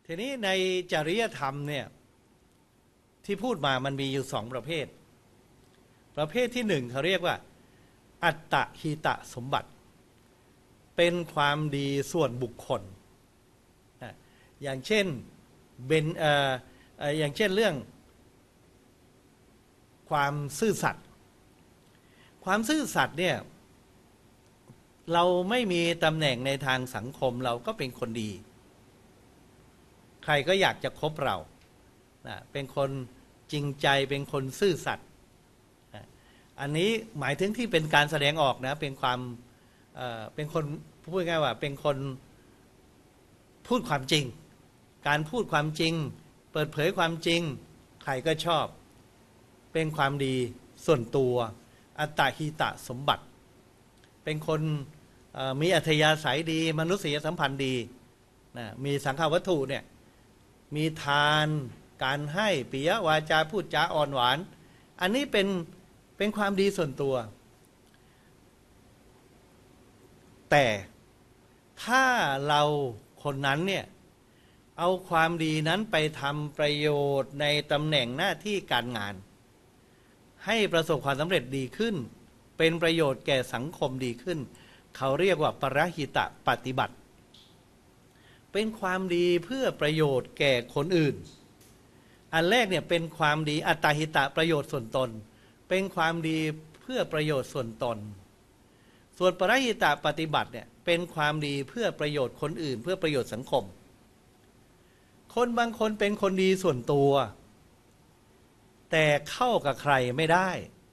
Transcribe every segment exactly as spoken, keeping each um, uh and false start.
ทีนี้ในจริยธรรมเนี่ยที่พูดมามันมีอยู่สองประเภทประเภทที่หนึ่งเขาเรียกว่าอัตตหิตสมบัติเป็นความดีส่วนบุคคลอย่างเช่นเบนเอ่ออย่างเช่นเรื่องความซื่อสัตย์ความซื่อสัตย์เนี่ยเราไม่มีตำแหน่งในทางสังคมเราก็เป็นคนดีใครก็อยากจะคบเราเป็นคนจริงใจเป็นคนซื่อสัตย์อันนี้หมายถึงที่เป็นการแสดงออกนะเป็นความเอ่อเป็นคนพูดง่ายว่าเป็นคนพูดความจริงการพูดความจริงเปิดเผยความจริงใครก็ชอบเป็นความดีส่วนตัวอัตตหิตสมบัติเป็นคนมีอัธยาศัยดีมนุษยสัมพันธ์ดีนะมีสังฆวัตถุเนี่ยมีทานการให้ปิยวาจาพูดจาอ่อนหวานอันนี้เป็นเป็นความดีส่วนตัวแต่ถ้าเราคนนั้นเนี่ยเอาความดีนั้นไปทำประโยชน์ในตำแหน่งหน้าที่การงานให้ประสบความสำเร็จดีขึ้นเป็นประโยชน์แก่สังคมดีขึ้นเขาเรียกว่าปรหิตปฏิบัติเป็นความดีเพื่อประโยชน์แก่คนอื่นอันแรกเนี่ยเป็นความดีอัตตหิตประโยชน์ส่วนตนเป็นความดีเพื่อประโยชน์ส่วนตนส่วนปรหิตปฏิบัติเนี่ยเป็นความดีเพื่อประโยชน์คนอื่นเพื่อประโยชน์สังคมคนบางคนเป็นคนดีส่วนตัวแต่เข้ากับใครไม่ได้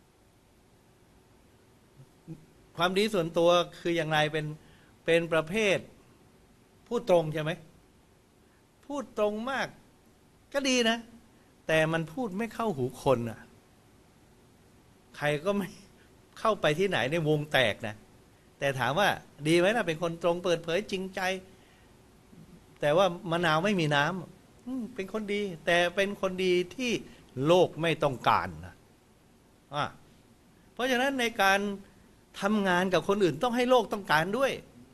ความดีส่วนตัวคืออย่างไรเป็นเป็นประเภทพูดตรงใช่ไหมพูดตรงมากก็ดีนะแต่มันพูดไม่เข้าหูคนอ่ะใครก็ไม่เข้าไปที่ไหนในวงแตกนะแต่ถามว่าดีไหมล่ะเป็นคนตรงเปิดเผยจริงใจแต่ว่ามะนาวไม่มีน้ำเป็นคนดีแต่เป็นคนดีที่โลกไม่ต้องการนะเพราะฉะนั้นในการทำงานกับคนอื่นต้องให้โลกต้องการด้วย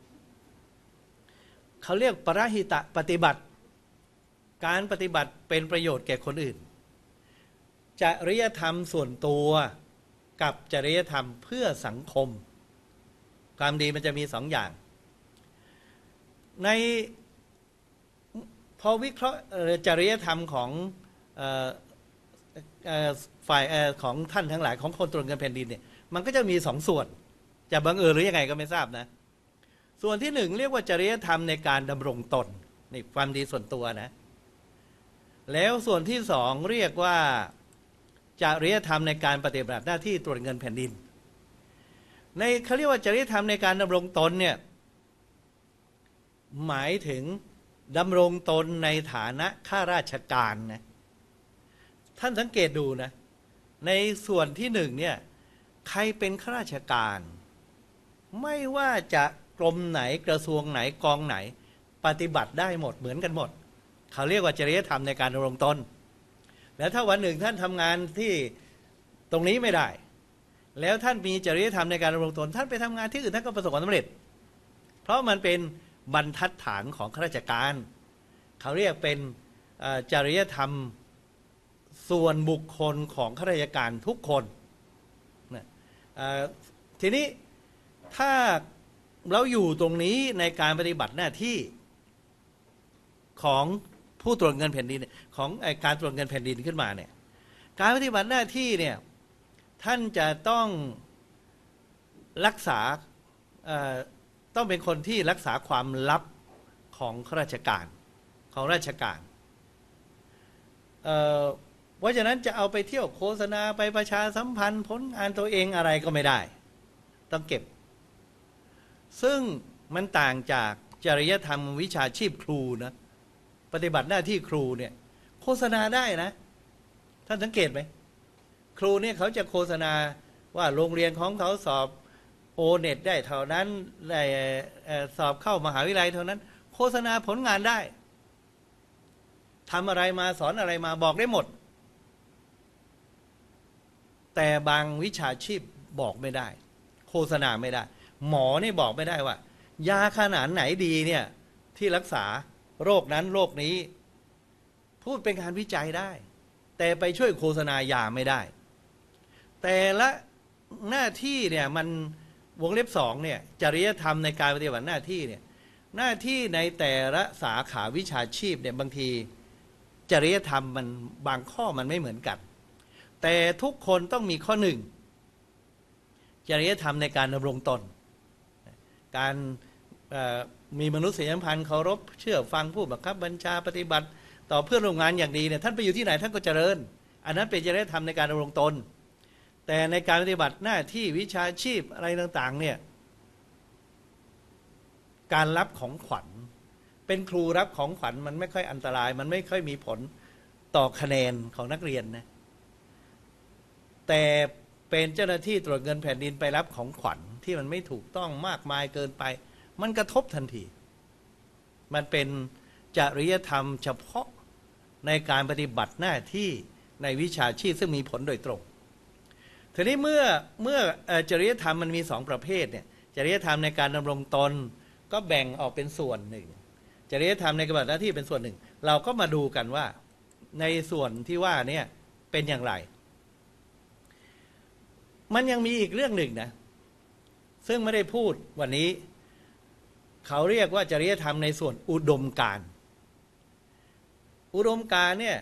เขาเรียกปรหิตปฏิบัติการปฏิบัติเป็นประโยชน์แก่คนอื่นจริยธรรมส่วนตัวกับจริยธรรมเพื่อสังคมความดีมันจะมีสองอย่างในพอวิเคราะห์จริยธรรมของฝ่ายของท่านทั้งหลายของคนตรวจเงินแผ่นดินเนี่ยมันก็จะมีสองส่วนจะบังเอิญหรือยังไงก็ไม่ทราบนะส่วนที่หนึ่งเรียกว่าจริยธรรมในการดำรงตนนี่ความดีส่วนตัวนะแล้วส่วนที่สองเรียกว่าจริยธรรมในการปฏิบัติหน้าที่ตรวจเงินแผ่นดินในเขาเรียกว่าจริยธรรมในการดำรงตนเนี่ยหมายถึงดำรงตนในฐานะข้าราชการนะท่านสังเกตดูนะในส่วนที่หนึ่งเนี่ยใครเป็นข้าราชการไม่ว่าจะกรมไหนกระทรวงไหนกองไหนปฏิบัติได้หมดเหมือนกันหมดเขาเรียกว่าจริยธรรมในการดำรงตนแล้วถ้าวันหนึ่งท่านทำงานที่ตรงนี้ไม่ได้แล้วท่านมีจริยธรรมในการดำรงตนท่านไปทำงานที่อื่นท่านก็ประสบความสำเร็จเพราะมันเป็นบรรทัดฐานของข้าราชการเขาเรียกเป็นจริยธรรมส่วนบุคคลของข้าราชการทุกคนนะทีนี้ถ้าเราอยู่ตรงนี้ในการปฏิบัติหน้าที่ของผู้ตรวจเงินแผ่นดินของการตรวจเงินแผ่นดินขึ้นมาเนี่ยการปฏิบัติหน้าที่เนี่ยท่านจะต้องรักษาต้องเป็นคนที่รักษาความลับของข้าราชการของราชการเเพราะฉะนั้นจะเอาไปเที่ยวโฆษณาไปประชาสัมพันธ์ผลงานตัวเองอะไรก็ไม่ได้ต้องเก็บซึ่งมันต่างจากจริยธรรมวิชาชีพครูนะปฏิบัติหน้าที่ครูเนี่ยโฆษณาได้นะท่านสังเกตไหมครูเนี่ยเขาจะโฆษณาว่าโรงเรียนของเขาสอบโอเน็ตได้เท่านั้นได้สอบเข้ามหาวิทยาลัยเท่านั้นโฆษณาผลงานได้ทำอะไรมาสอนอะไรมาบอกได้หมดแต่บางวิชาชีพบอกไม่ได้โฆษณาไม่ได้หมอนี่บอกไม่ได้ว่ายาขนาดไหนดีเนี่ยที่รักษาโรคนั้นโรคนี้พูดเป็นการวิจัยได้แต่ไปช่วยโฆษณายาไม่ได้แต่ละหน้าที่เนี่ยมันวงเล็บสองเนี่ยจริยธรรมในการปฏิบัติหน้าที่เนี่ยหน้าที่ในแต่ละสาขาวิชาชีพเนี่ยบางทีจริยธรรมมันบางข้อมันไม่เหมือนกันแต่ทุกคนต้องมีข้อหนึ่งจริยธรรมในการดำรงตนการมีมนุษยสัมพันธ์เคารพเชื่อฟังผู้บังคับบัญชาปฏิบัติต่อเพื่อนร่วมงานอย่างดีเนี่ยท่านไปอยู่ที่ไหนท่านก็เจริญอันนั้นเป็นจริยธรรมในการดำรงตนแต่ในการปฏิบัติหน้าที่วิชาชีพอะไรต่างๆเนี่ยการรับของขวัญเป็นครูรับของขวัญมันไม่ค่อยอันตรายมันไม่ค่อยมีผลต่อคะแนนของนักเรียนนะแต่เป็นเจ้าหน้าที่ตรวจเงินแผ่นดินไปรับของขวัญที่มันไม่ถูกต้องมากมายเกินไปมันกระทบทันทีมันเป็นจริยธรรมเฉพาะในการปฏิบัติหน้าที่ในวิชาชีพซึ่งมีผลโดยตรงทีนี้เมื่อเมื่อจริยธรรมมันมีสองประเภทเนี่ยจริยธรรมในการดำรงตนก็แบ่งออกเป็นส่วนหนึ่งจริยธรรมในการปฏิบัติหน้าที่เป็นส่วนหนึ่งเราก็มาดูกันว่าในส่วนที่ว่าเนี่ยเป็นอย่างไรมันยังมีอีกเรื่องหนึ่งนะซึ่งไม่ได้พูดวันนี้เขาเรียกว่าจริยธรรมในส่วนอุดมการณ์อุดมการณ์เนี่ย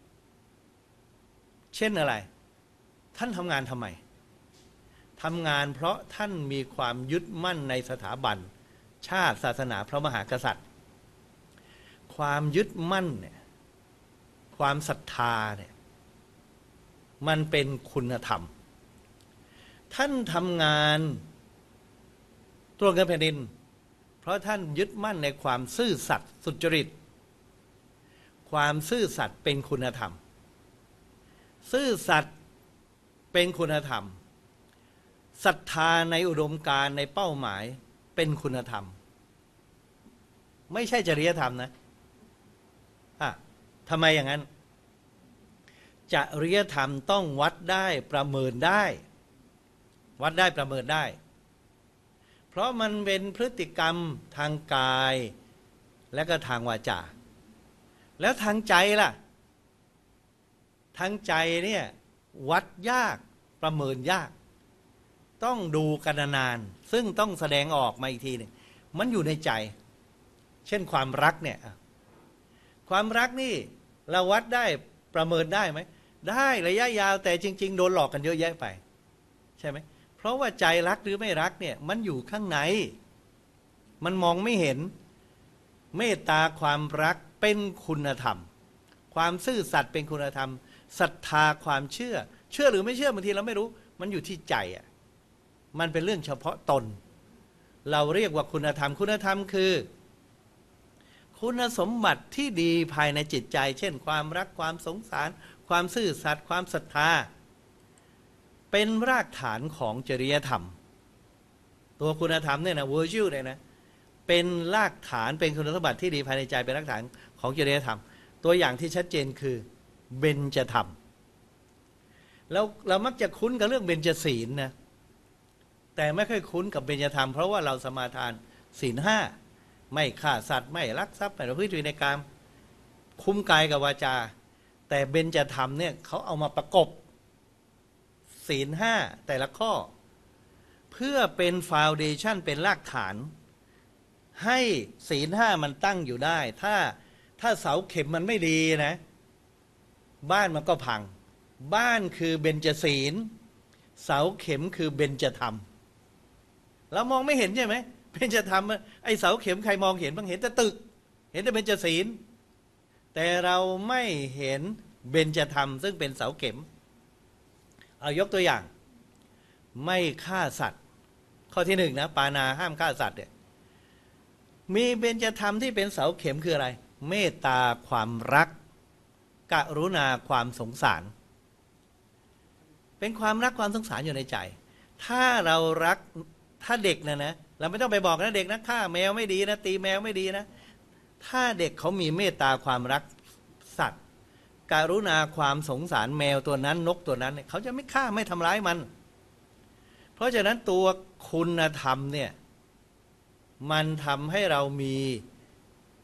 เช่นอะไรท่านทำงานทำไมทำงานเพราะท่านมีความยึดมั่นในสถาบันชาติศาสนาพระมหากษัตริย์ความยึดมั่นเนี่ยความศรัทธาเนี่ยมันเป็นคุณธรรมท่านทำงานตรวจเงินแผ่นดินเพราะท่านยึดมั่นในความซื่อสัตย์สุจริตความซื่อสัตย์เป็นคุณธรรมซื่อสัตย์เป็นคุณธรรมศรัทธาในอุดมการณ์ในเป้าหมายเป็นคุณธรรมไม่ใช่จริยธรรมนะอ่ะทำไมอย่างนั้นจริยธรรมต้องวัดได้ประเมินได้วัดได้ประเมินได้เพราะมันเป็นพฤติกรรมทางกายและก็ทางวาจาแล้วทางใจล่ะทางใจเนี่ยวัดยากประเมินยากต้องดูกันนานซึ่งต้องแสดงออกมาอีกทีหนึ่งมันอยู่ในใจเช่นความรักเนี่ยความรักนี่เราวัดได้ประเมินได้ไหมได้ระยะยาวแต่จริงๆโดนหลอกกันเยอะแยะไปใช่ไหมเพราะว่าใจรักหรือไม่รักเนี่ยมันอยู่ข้างในมันมองไม่เห็นเมตตาความรักเป็นคุณธรรมความซื่อสัตย์เป็นคุณธรรมศรัทธาความเชื่อเชื่อหรือไม่เชื่อบางทีเราไม่รู้มันอยู่ที่ใจอ่ะมันเป็นเรื่องเฉพาะตนเราเรียกว่าคุณธรรมคุณธรรมคือคุณสมบัติที่ดีภายในจิตใจเช่นความรักความสงสารความซื่อสัตย์ความศรัทธาเป็นรากฐานของจริยธรรมตัวคุณธรรมเนี่ยนะ virtue เนี่ยนะเป็นรากฐานเป็นคุณสมบัติที่ดีภายในใจเป็นรากฐานของจริยธรรมตัวอย่างที่ชัดเจนคือเบญจธรรมแล้วเรามักจะคุ้นกับเรื่องเบญจศีลนะแต่ไม่ค่อยคุ้นกับเบญจธรรมเพราะว่าเราสมาทานศีลห้าไม่ฆ่าสัตว์ไม่ลักทรัพย์ไม่ประพฤติผิดในกามคุ้มกายกับวาจาแต่เบญจธรรมเนี่ยเขาเอามาประกบศีลห้าแต่ละข้อเพื่อเป็นฟาวเดชั่นเป็นรากฐานให้ศีลห้ามันตั้งอยู่ได้ถ้าถ้าเสาเข็มมันไม่ดีนะบ้านมันก็พังบ้านคือเบญจศีลเสาเข็มคือเบญจธรรมเรามองไม่เห็นใช่ไหมเบญจธรรมไอเสาเข็มใครมองเห็นบางเห็นแต่ตึกเห็นแต่เบญจศีลแต่เราไม่เห็นเบญจธรรมซึ่งเป็นเสาเข็มเอายกตัวอย่างไม่ฆ่าสัตว์ข้อที่หนึ่งนะปานาห้ามฆ่าสัตว์เนี่ยมีเบญจธรรมที่เป็นเสาเข็มคืออะไรเมตตาความรักกรุณาความสงสารเป็นความรักความสงสารอยู่ในใจถ้าเรารักถ้าเด็กนะนะเราไม่ต้องไปบอกนะเด็กนะฆ่าแมวไม่ดีนะตีแมวไม่ดีนะถ้าเด็กเขามีเมตตาความรักสัตว์กรุณาความสงสารแมวตัวนั้นนกตัวนั้นเขาจะไม่ฆ่าไม่ทำร้ายมันเพราะฉะนั้นตัวคุณธรรมเนี่ยมันทำให้เรามี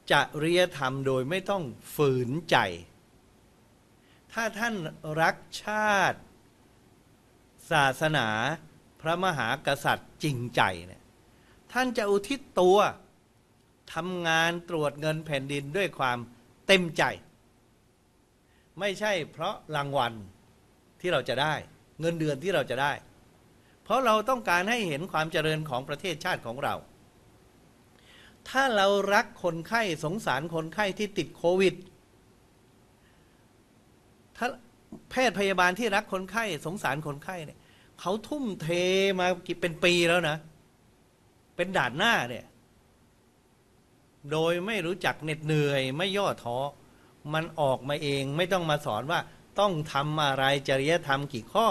จริยธรรมโดยไม่ต้องฝืนใจ ถ้าท่านรักชาติศาสนาพระมหากษัตริย์จริงใจเนี่ยท่านจะอุทิศตัวทำงานตรวจเงินแผ่นดินด้วยความเต็มใจไม่ใช่เพราะรางวัลที่เราจะได้เงินเดือนที่เราจะได้เพราะเราต้องการให้เห็นความเจริญของประเทศชาติของเราถ้าเรารักคนไข้สงสารคนไข้ที่ติดโควิดถ้าแพทย์พยาบาลที่รักคนไข้สงสารคนไข้เนี่ยเขาทุ่มเทมาเป็นปีแล้วนะเป็นด่านหน้าเนี่ยโดยไม่รู้จักเหน็ดเหนื่อยไม่ย่อท้อมันออกมาเองไม่ต้องมาสอนว่าต้องทำอะไรจริยธรรมกี่ข้อ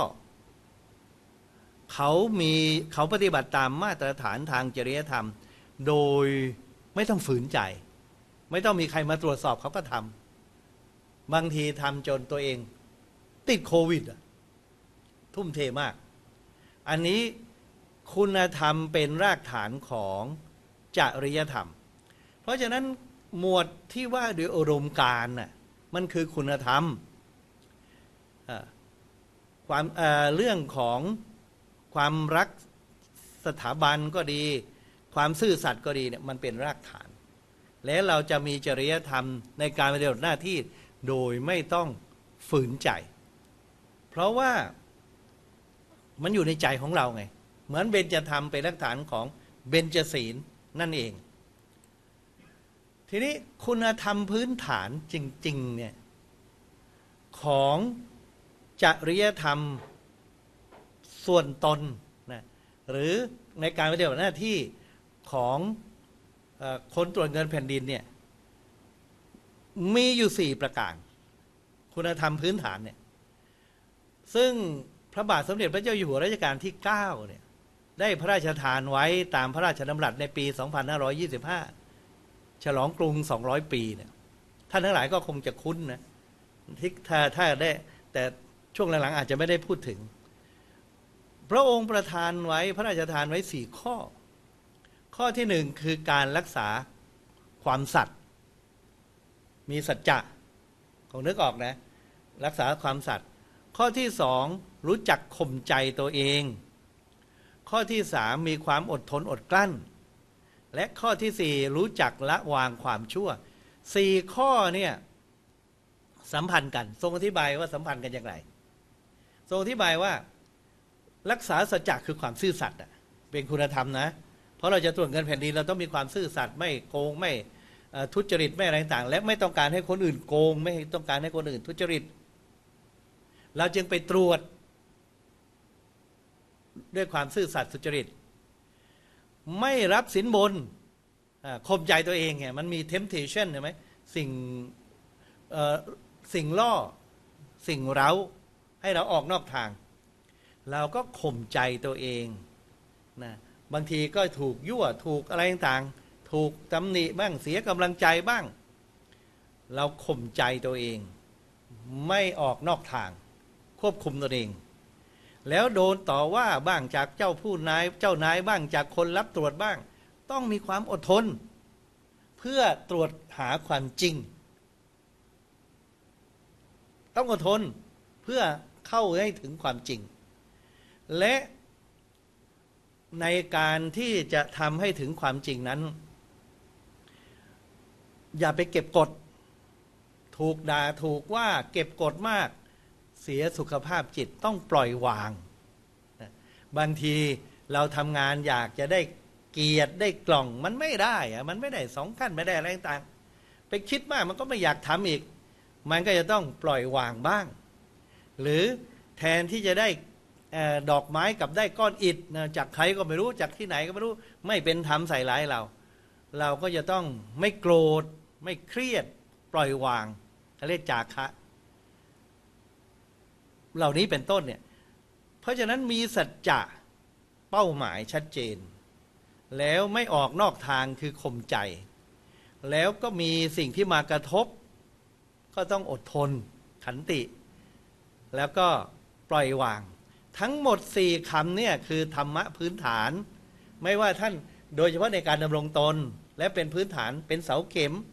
เขามีเขาปฏิบัติตามมาตรฐานทางจริยธรรมโดยไม่ต้องฝืนใจไม่ต้องมีใครมาตรวจสอบเขาก็ทำบางทีทำจนตัวเองติดโควิดทุ่มเทมากอันนี้คุณธรรมเป็นรากฐานของจริยธรรมเพราะฉะนั้นหมวดที่ว่าด้วยอารมณ์การน่ะมันคือคุณธรรมความเอ่อเรื่องของความรักสถาบันก็ดีความซื่อสัตย์ก็ดีเนี่ยมันเป็นรากฐานและเราจะมีจริยธรรมในการปฏิบัติหน้าที่โดยไม่ต้องฝืนใจเพราะว่ามันอยู่ในใจของเราไงเหมือนเบญจธรรมเป็นรากฐานของเบญจศีลนั่นเองทีนี้คุณธรรมพื้นฐานจริงๆเนี่ยของจริยธรรมส่วนตนนะหรือในการปฏิบัติหน้าที่ของเอ่อคนตรวจเงินแผ่นดินเนี่ยมีอยู่สี่ประการคุณธรรมพื้นฐานเนี่ยซึ่งพระบาทสมเด็จพระเจ้าอยู่หัวรัชกาลที่เก้าเนี่ยได้พระราชทานไว้ตามพระราชดำรัสในปีสองพันห้าร้อยยี่สิบห้าฉลองกรุงสองร้อยปีเนี่ยท่านทั้งหลายก็คงจะคุ้นนะที่ถ้าถ้าได้แต่ช่วงหลังๆอาจจะไม่ได้พูดถึงพระองค์ประทานไว้พระราชทานไว้สี่ข้อข้อที่หนึ่งคือการรักษาความสัตย์มีสัจจะของนึกออกนะรักษาความสัตย์ข้อที่สองรู้จักข่มใจตัวเองข้อที่สามมีความอดทนอดกลั้นและข้อที่สี่รู้จักละวางความชั่วสี่ข้อเนี่ยสัมพันธ์กันทรงอธิบายว่าสัมพันธ์กันอย่างไรทรงอธิบายว่ารักษาสัจจะคือความซื่อสัตย์เป็นคุณธรรมนะเพราะเราจะตรวจเงินแผ่นดินเราต้องมีความซื่อสัตย์ไม่โกงไม่ทุจริตไม่อะไรต่างและไม่ต้องการให้คนอื่นโกงไม่ต้องการให้คนอื่นทุจริตเราจึงไปตรวจด้วยความซื่อสัตย์สุจริตไม่รับสินบนข่มใจตัวเองไงมันมี temptation ใช่ไหมสิ่งสิ่งล่อสิ่งเร้าให้เราออกนอกทางเราก็ข่มใจตัวเองนะบางทีก็ถูกยั่วถูกอะไรต่างถูกตำหนิบ้างเสียกำลังใจบ้างเราข่มใจตัวเองไม่ออกนอกทางควบคุมตัวเองแล้วโดนต่อว่าบ้างจากเจ้าผู้นายเจ้านายบ้างจากคนรับตรวจบ้างต้องมีความอดทนเพื่อตรวจหาความจริงต้องอดทนเพื่อเข้าให้ถึงความจริงและในการที่จะทำให้ถึงความจริงนั้นอย่าไปเก็บกดถูกด่าถูกว่าเก็บกดมากเสียสุขภาพจิตต้องปล่อยวางบางทีเราทำงานอยากจะได้เกียรติได้กล่องมันไม่ได้อะมันไม่ได้สองขั้นไม่ได้อะไรต่างไปคิดมากมันก็ไม่อยากทำอีกมันก็จะต้องปล่อยวางบ้างหรือแทนที่จะได้ดอกไม้กับได้ก้อนอิฐจากใครก็ไม่รู้จากที่ไหนก็ไม่รู้ไม่เป็นธรรมใส่ร้ายเราเราก็จะต้องไม่โกรธไม่เครียดปล่อยวางเรียกจาคะเหล่านี้เป็นต้นเนี่ยเพราะฉะนั้นมีสัจจะเป้าหมายชัดเจนแล้วไม่ออกนอกทางคือข่มใจแล้วก็มีสิ่งที่มากระทบก็ต้องอดทนขันติแล้วก็ปล่อยวางทั้งหมดสี่คำเนี่ยคือธรรมะพื้นฐานไม่ว่าท่านโดยเฉพาะในการดำรงตนและเป็นพื้นฐานเป็นเสาเข็ม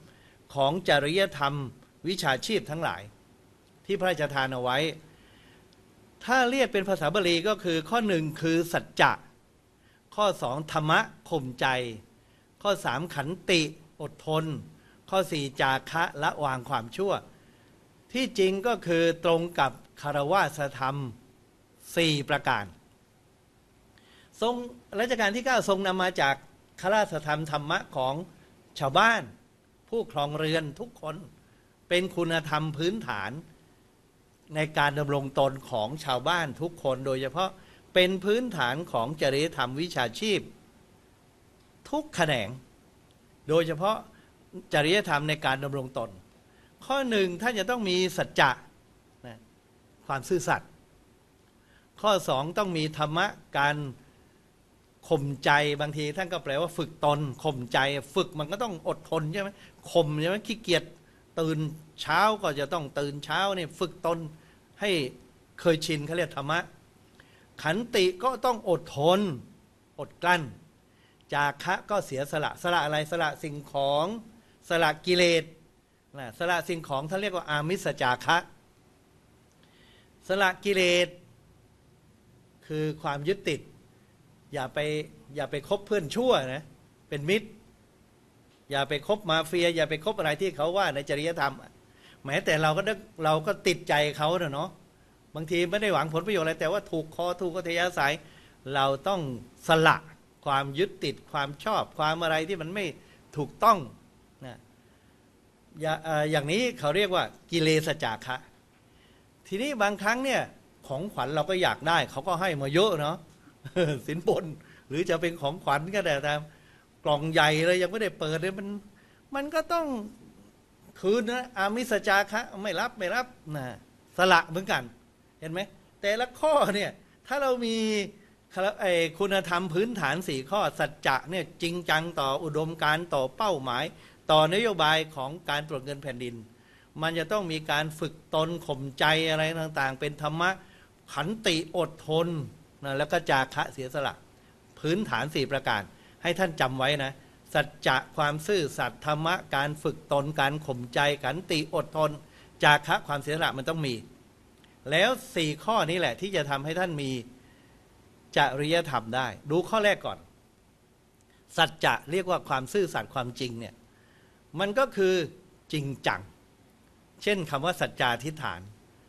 ของจริยธรรมวิชาชีพทั้งหลายที่พระราชทานเอาไว้ถ้าเรียกเป็นภาษาบาลีก็คือข้อหนึ่งคือสัจจะข้อสองธรรมะข่มใจข้อสามขันติอดทนข้อสี่จาคะละวางความชั่วที่จริงก็คือตรงกับคารวะธรรมสี่ประการทรงรัชกาลที่เก้าทรงนำมาจากคารวะธรรมธรรมะของชาวบ้านผู้ครองเรือนทุกคนเป็นคุณธรรมพื้นฐานในการดำรงตนของชาวบ้านทุกคนโดยเฉพาะเป็นพื้นฐานของจริยธรรมวิชาชีพทุกแขนงโดยเฉพาะจริยธรรมในการดำรงตนข้อหนึ่งท่านจะต้องมีสัจจะนะความซื่อสัตย์ข้อสองต้องมีธรรมะการข่มใจบางทีท่านก็แปลว่าฝึกตนข่มใจฝึกมันก็ต้องอดทนใช่ไหมข่มใช่ไหมขี้เกียจตื่นเช้าก็จะต้องตื่นเช้าเนี่ยฝึกตนให้เคยชินเขาเรียกธรรมะขันติก็ต้องอดทนอดกลั้นจาคะก็เสียสละสละอะไรสละสิ่งของสละกิเลสนะสละสิ่งของท่านเรียกว่าอามิสจาคะสละกิเลสคือความยึดติดอย่าไปอย่าไปคบเพื่อนชั่วนะเป็นมิตรอย่าไปคบมาเฟียอย่าไปคบอะไรที่เขาว่าในจริยธรรมแม้แต่เราก็เราก็ติดใจเขาเนาะบางทีไม่ได้หวังผลประโยชน์อะไรแต่ว่าถูกคอถูกกทยาศัยเราต้องสละความยึดติดความชอบความอะไรที่มันไม่ถูกต้องนะอย่าอย่างนี้เขาเรียกว่ากิเลสจาคะทีนี้บางครั้งเนี่ยของขวัญเราก็อยากได้เขาก็ให้มาเยอะเนาะสินบนหรือจะเป็นของขวัญก็แต่ตามกล่องใหญ่เลยยังไม่ได้เปิดเลยมันมันก็ต้องคืนนะอามิสจาคะไม่รับไม่รับนะสละเหมือนกันเห็นไหมแต่ละข้อเนี่ยถ้าเรามีไอ้คุณธรรมพื้นฐานสี่ข้อสัจจะเนี่ยจริงจังต่ออุดมการณ์ต่อเป้าหมายต่อนโยบายของการตรวจเงินแผ่นดินมันจะต้องมีการฝึกตนข่มใจอะไรต่างๆเป็นธรรมะขันติอดทนนะแล้วก็จาคะเสียสละพื้นฐานสี่ประการให้ท่านจำไว้นะสัจจะความซื่อสัตย์ธรรมะการฝึกตนการข่มใจขันติอดทนจาคะความเสียสละมันต้องมีแล้วสี่ข้อนี้แหละที่จะทำให้ท่านมีจริยธรรมได้ดูข้อแรกก่อนสัจจะเรียกว่าความซื่อสัตย์ความจริงเนี่ยมันก็คือจริงจังเช่นคำว่าสัจจาธิษฐาน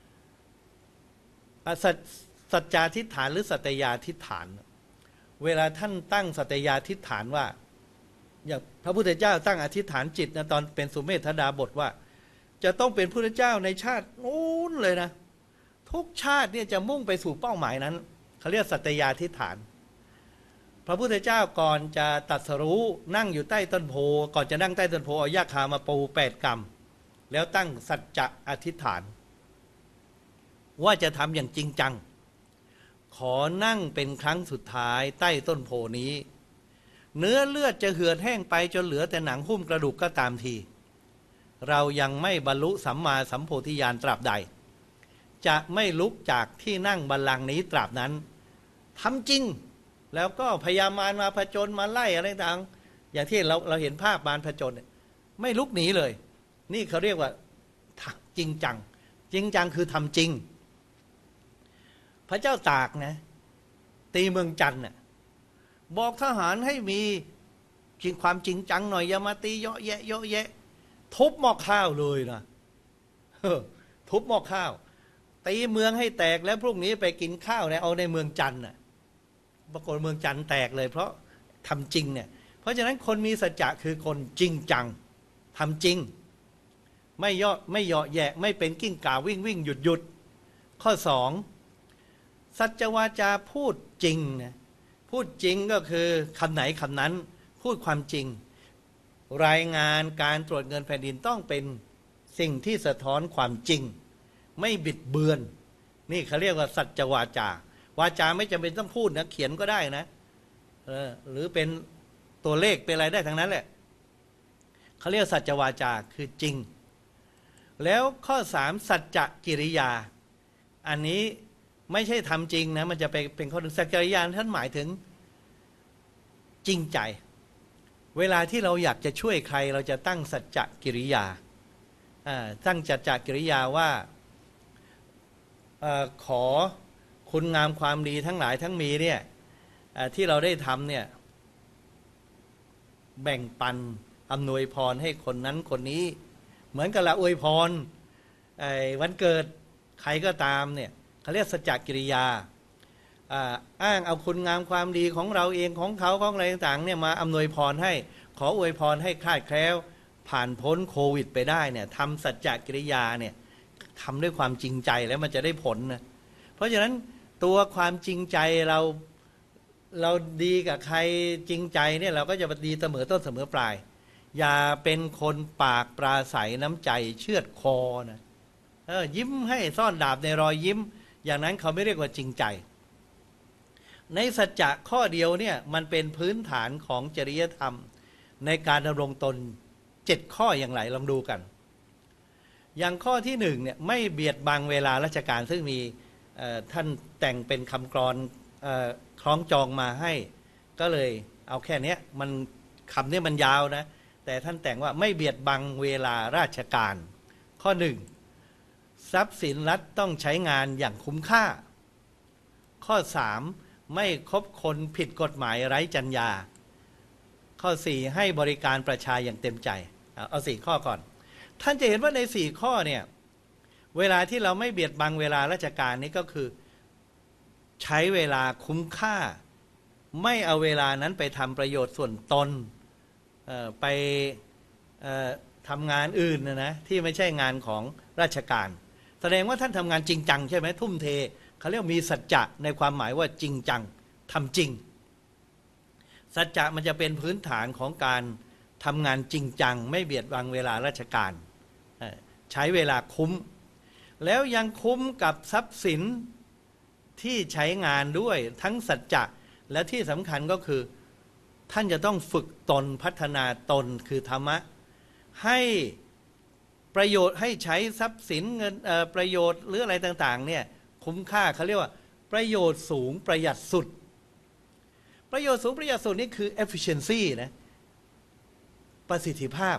สัจสัจจาธิษฐานหรือสัตยาธิษฐานเวลาท่านตั้งสัตยาธิษฐานว่าอย่างพระพุทธเจ้าตั้งอธิษฐานจิตนะตอนเป็นสุเมธดาบทว่าจะต้องเป็นพุทธเจ้าในชาตินู้นเลยนะทุกชาติเนี่ยจะมุ่งไปสู่เป้าหมายนั้นเขาเรียกสัตยาธิษฐานพระพุทธเจ้าก่อนจะตรัสรู้นั่งอยู่ใต้ต้นโพก่อนจะนั่งใต้ต้นโพเอาหญ้าคามาปูแปดกรรมแล้วตั้งสัจจะอธิษฐานว่าจะทำอย่างจริงจังขอนั่งเป็นครั้งสุดท้ายใต้ต้นโพนี้เนื้อเลือดจะเหือดแห้งไปจนเหลือแต่หนังหุ้มกระดูกก็ตามทีเรายังไม่บรรลุสัมมาสัมโพธิญาณตราบใดจะไม่ลุกจากที่นั่งบัลลังก์นี้ตราบนั้นทำจริงแล้วก็พยามารมาผจญมาไล่อะไรต่างอย่างที่เราเราเห็นภาพมารผจญไม่ลุกหนีเลยนี่เขาเรียกว่าจริงจังจริงจังคือทำจริงพระเจ้าตากนะตีเมืองจันทร์น่ะบอกทหารให้มีจริงความจริงจังหน่อยอย่ามาตีเยาะแยะเยาะแยะทุบหม้อข้าวเลยนะทุบหม้อข้าวตีเมืองให้แตกแล้วพรุ่งนี้ไปกินข้าวเนี่ยเอาในเมืองจันทร์น่ะปรากฏเมืองจันทร์แตกเลยเพราะทำจริงเนี่ยเพราะฉะนั้นคนมีสัจจะคือคนจริงจังทำจริงไม่ย่อไม่เยาะแยะไม่เป็นกิ้งก่าวิ่งวิ่งหยุดหยุดข้อสองสัจวาจาพูดจริงนะพูดจริงก็คือคำไหนคำนั้นพูดความจริงรายงานการตรวจเงินแผ่นดินต้องเป็นสิ่งที่สะท้อนความจริงไม่บิดเบือนนี่เขาเรียกว่าสัจวาจาวาจาไม่จำเป็นต้องพูดนะเขียนก็ได้นะเออหรือเป็นตัวเลขเป็นอะไรได้ทั้งนั้นแหละเขาเรียกสัจวาจาคือจริงแล้วข้อสามสัจจกิริยาอันนี้ไม่ใช่ทำจริงนะมันจะไปเป็นข้อหนึ่งสัจจกิริยาท่านหมายถึงจริงใจเวลาที่เราอยากจะช่วยใครเราจะตั้งสัจจกิริยาตั้งสัจจกิริยาว่าขอคุณงามความดีทั้งหลายทั้งมีเนี่ยที่เราได้ทำเนี่ยแบ่งปันอำนวยพรให้คนนั้นคนนี้เหมือนกับเราอวยพรวันเกิดใครก็ตามเนี่ยเขาเรียกสัจจกิริยาอ้างเอาคุณงามความดีของเราเองของเขาของอะไรต่างๆเนี่ยมาอำนวยพรให้ขออวยพรให้คลาดแคล้วผ่านพ้นโควิดไปได้เนี่ยทำสัจจกิริยาเนี่ยทำด้วยความจริงใจแล้วมันจะได้ผลนะเพราะฉะนั้นตัวความจริงใจเราเราดีกับใครจริงใจเนี่ยเราก็จะดีเสมอต้นเสมอปลายอย่าเป็นคนปากปราศัยน้ำใจเชือดคอนะเออยิ้มให้ซ่อนดาบในรอยยิ้มอย่างนั้นเขาไม่เรียกว่าจริงใจในสัจจะข้อเดียวเนี่ยมันเป็นพื้นฐานของจริยธรรมในการดำรงตนเจ็ดข้ออย่างไรลองดูกันอย่างข้อที่หนึ่งเนี่ยไม่เบียดบังเวลาราชการซึ่งมีท่านแต่งเป็นคำกลอนคล้องจองมาให้ก็เลยเอาแค่นี้มันคำนี้มันยาวนะแต่ท่านแต่งว่าไม่เบียดบังเวลาราชการข้อหนึ่งทรัพย์สินรัฐต้องใช้งานอย่างคุ้มค่าข้อสามไม่คบคนผิดกฎหมายไร้จรรยาข้อสี่ให้บริการประชาอย่างเต็มใจเอาสี่ข้อก่อนท่านจะเห็นว่าในสี่ข้อเนี่ยเวลาที่เราไม่เบียดบังเวลาราชการนี้ก็คือใช้เวลาคุ้มค่าไม่เอาเวลานั้นไปทำประโยชน์ส่วนตนไปทำงานอื่นนะนะที่ไม่ใช่งานของราชการแสดงว่าท่านทำงานจริงจังใช่ไหมทุ่มเทเขาเรียกมีสัจจะในความหมายว่าจริงจังทำจริงสัจจะมันจะเป็นพื้นฐานของการทำงานจริงจังไม่เบียดบังเวลาราชการใช้เวลาคุ้มแล้วยังคุ้มกับทรัพย์สินที่ใช้งานด้วยทั้งสัจจะและที่สำคัญก็คือท่านจะต้องฝึกตนพัฒนาตนคือธรรมะให้ประโยชน์ให้ใช้ทรัพย์สินเงินประโยชน์หรืออะไรต่างๆเนี่ยคุ้มค่าเขาเรียกว่าประโยชน์สูงประหยัดสุดประโยชน์สูงประหยัดสุดนี่คือ efficiency นะประสิทธิภาพ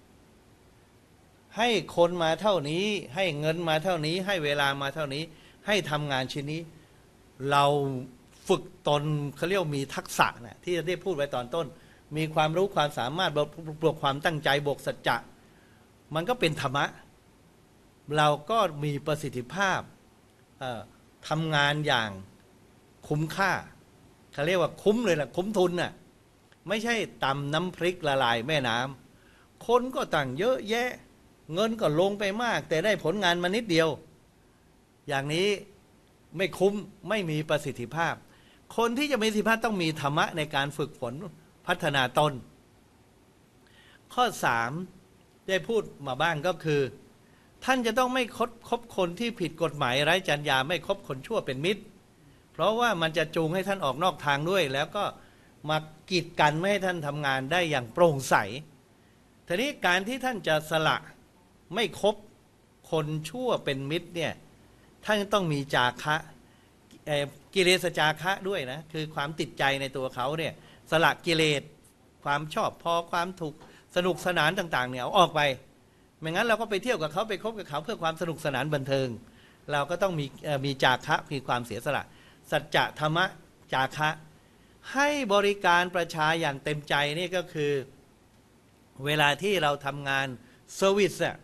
ให้คนมาเท่านี้ให้เงินมาเท่านี้ให้เวลามาเท่านี้ให้ทำงานชิ้นนี้เราฝึกตนเขาเรียกมีทักษะนะที่ได้พูดไว้ตอนต้นมีความรู้ความสามารถบวกความตั้งใจบวกสัจจะมันก็เป็นธรรมะเราก็มีประสิทธิภาพทำงานอย่างคุ้มค่าเขาเรียกว่าคุ้มเลยล่ะคุ้มทุนน่ะไม่ใช่ตำน้ำพริกละลายแม่น้ำคนก็ต่างเยอะแยะเงินก็ลงไปมากแต่ได้ผลงานมานิดเดียวอย่างนี้ไม่คุ้มไม่มีประสิทธิภาพคนที่จะมีประสิทธิภาพต้องมีธรรมะในการฝึกฝนพัฒนาตนข้อสามได้พูดมาบ้างก็คือท่านจะต้องไม่คบคบคนที่ผิดกฎหมายไร้จรรยาไม่คบคนชั่วเป็นมิตรเพราะว่ามันจะจูงให้ท่านออกนอกทางด้วยแล้วก็มากีดกันไม่ให้ท่านทำงานได้อย่างโปร่งใสทีนี้การที่ท่านจะสละไม่คบคนชั่วเป็นมิตรเนี่ยท่านต้องมีจาคะกิเลสจาคะด้วยนะคือความติดใจในตัวเขาเนี่ยสละกิเลสความชอบพอความถูกสนุกสนานต่างๆเนี่ยเอาออกไปไม่งั้นเราก็ไปเที่ยวกับเขาไปคบกับเขาเพื่อความสนุกสนานบันเทิงเราก็ต้องมีมีจาคะมีความเสียสละสัจจะธรรมะจาคะให้บริการประชาอย่างเต็มใจนี่ก็คือเวลาที่เราทำงานเซอร์วิสอ่ะ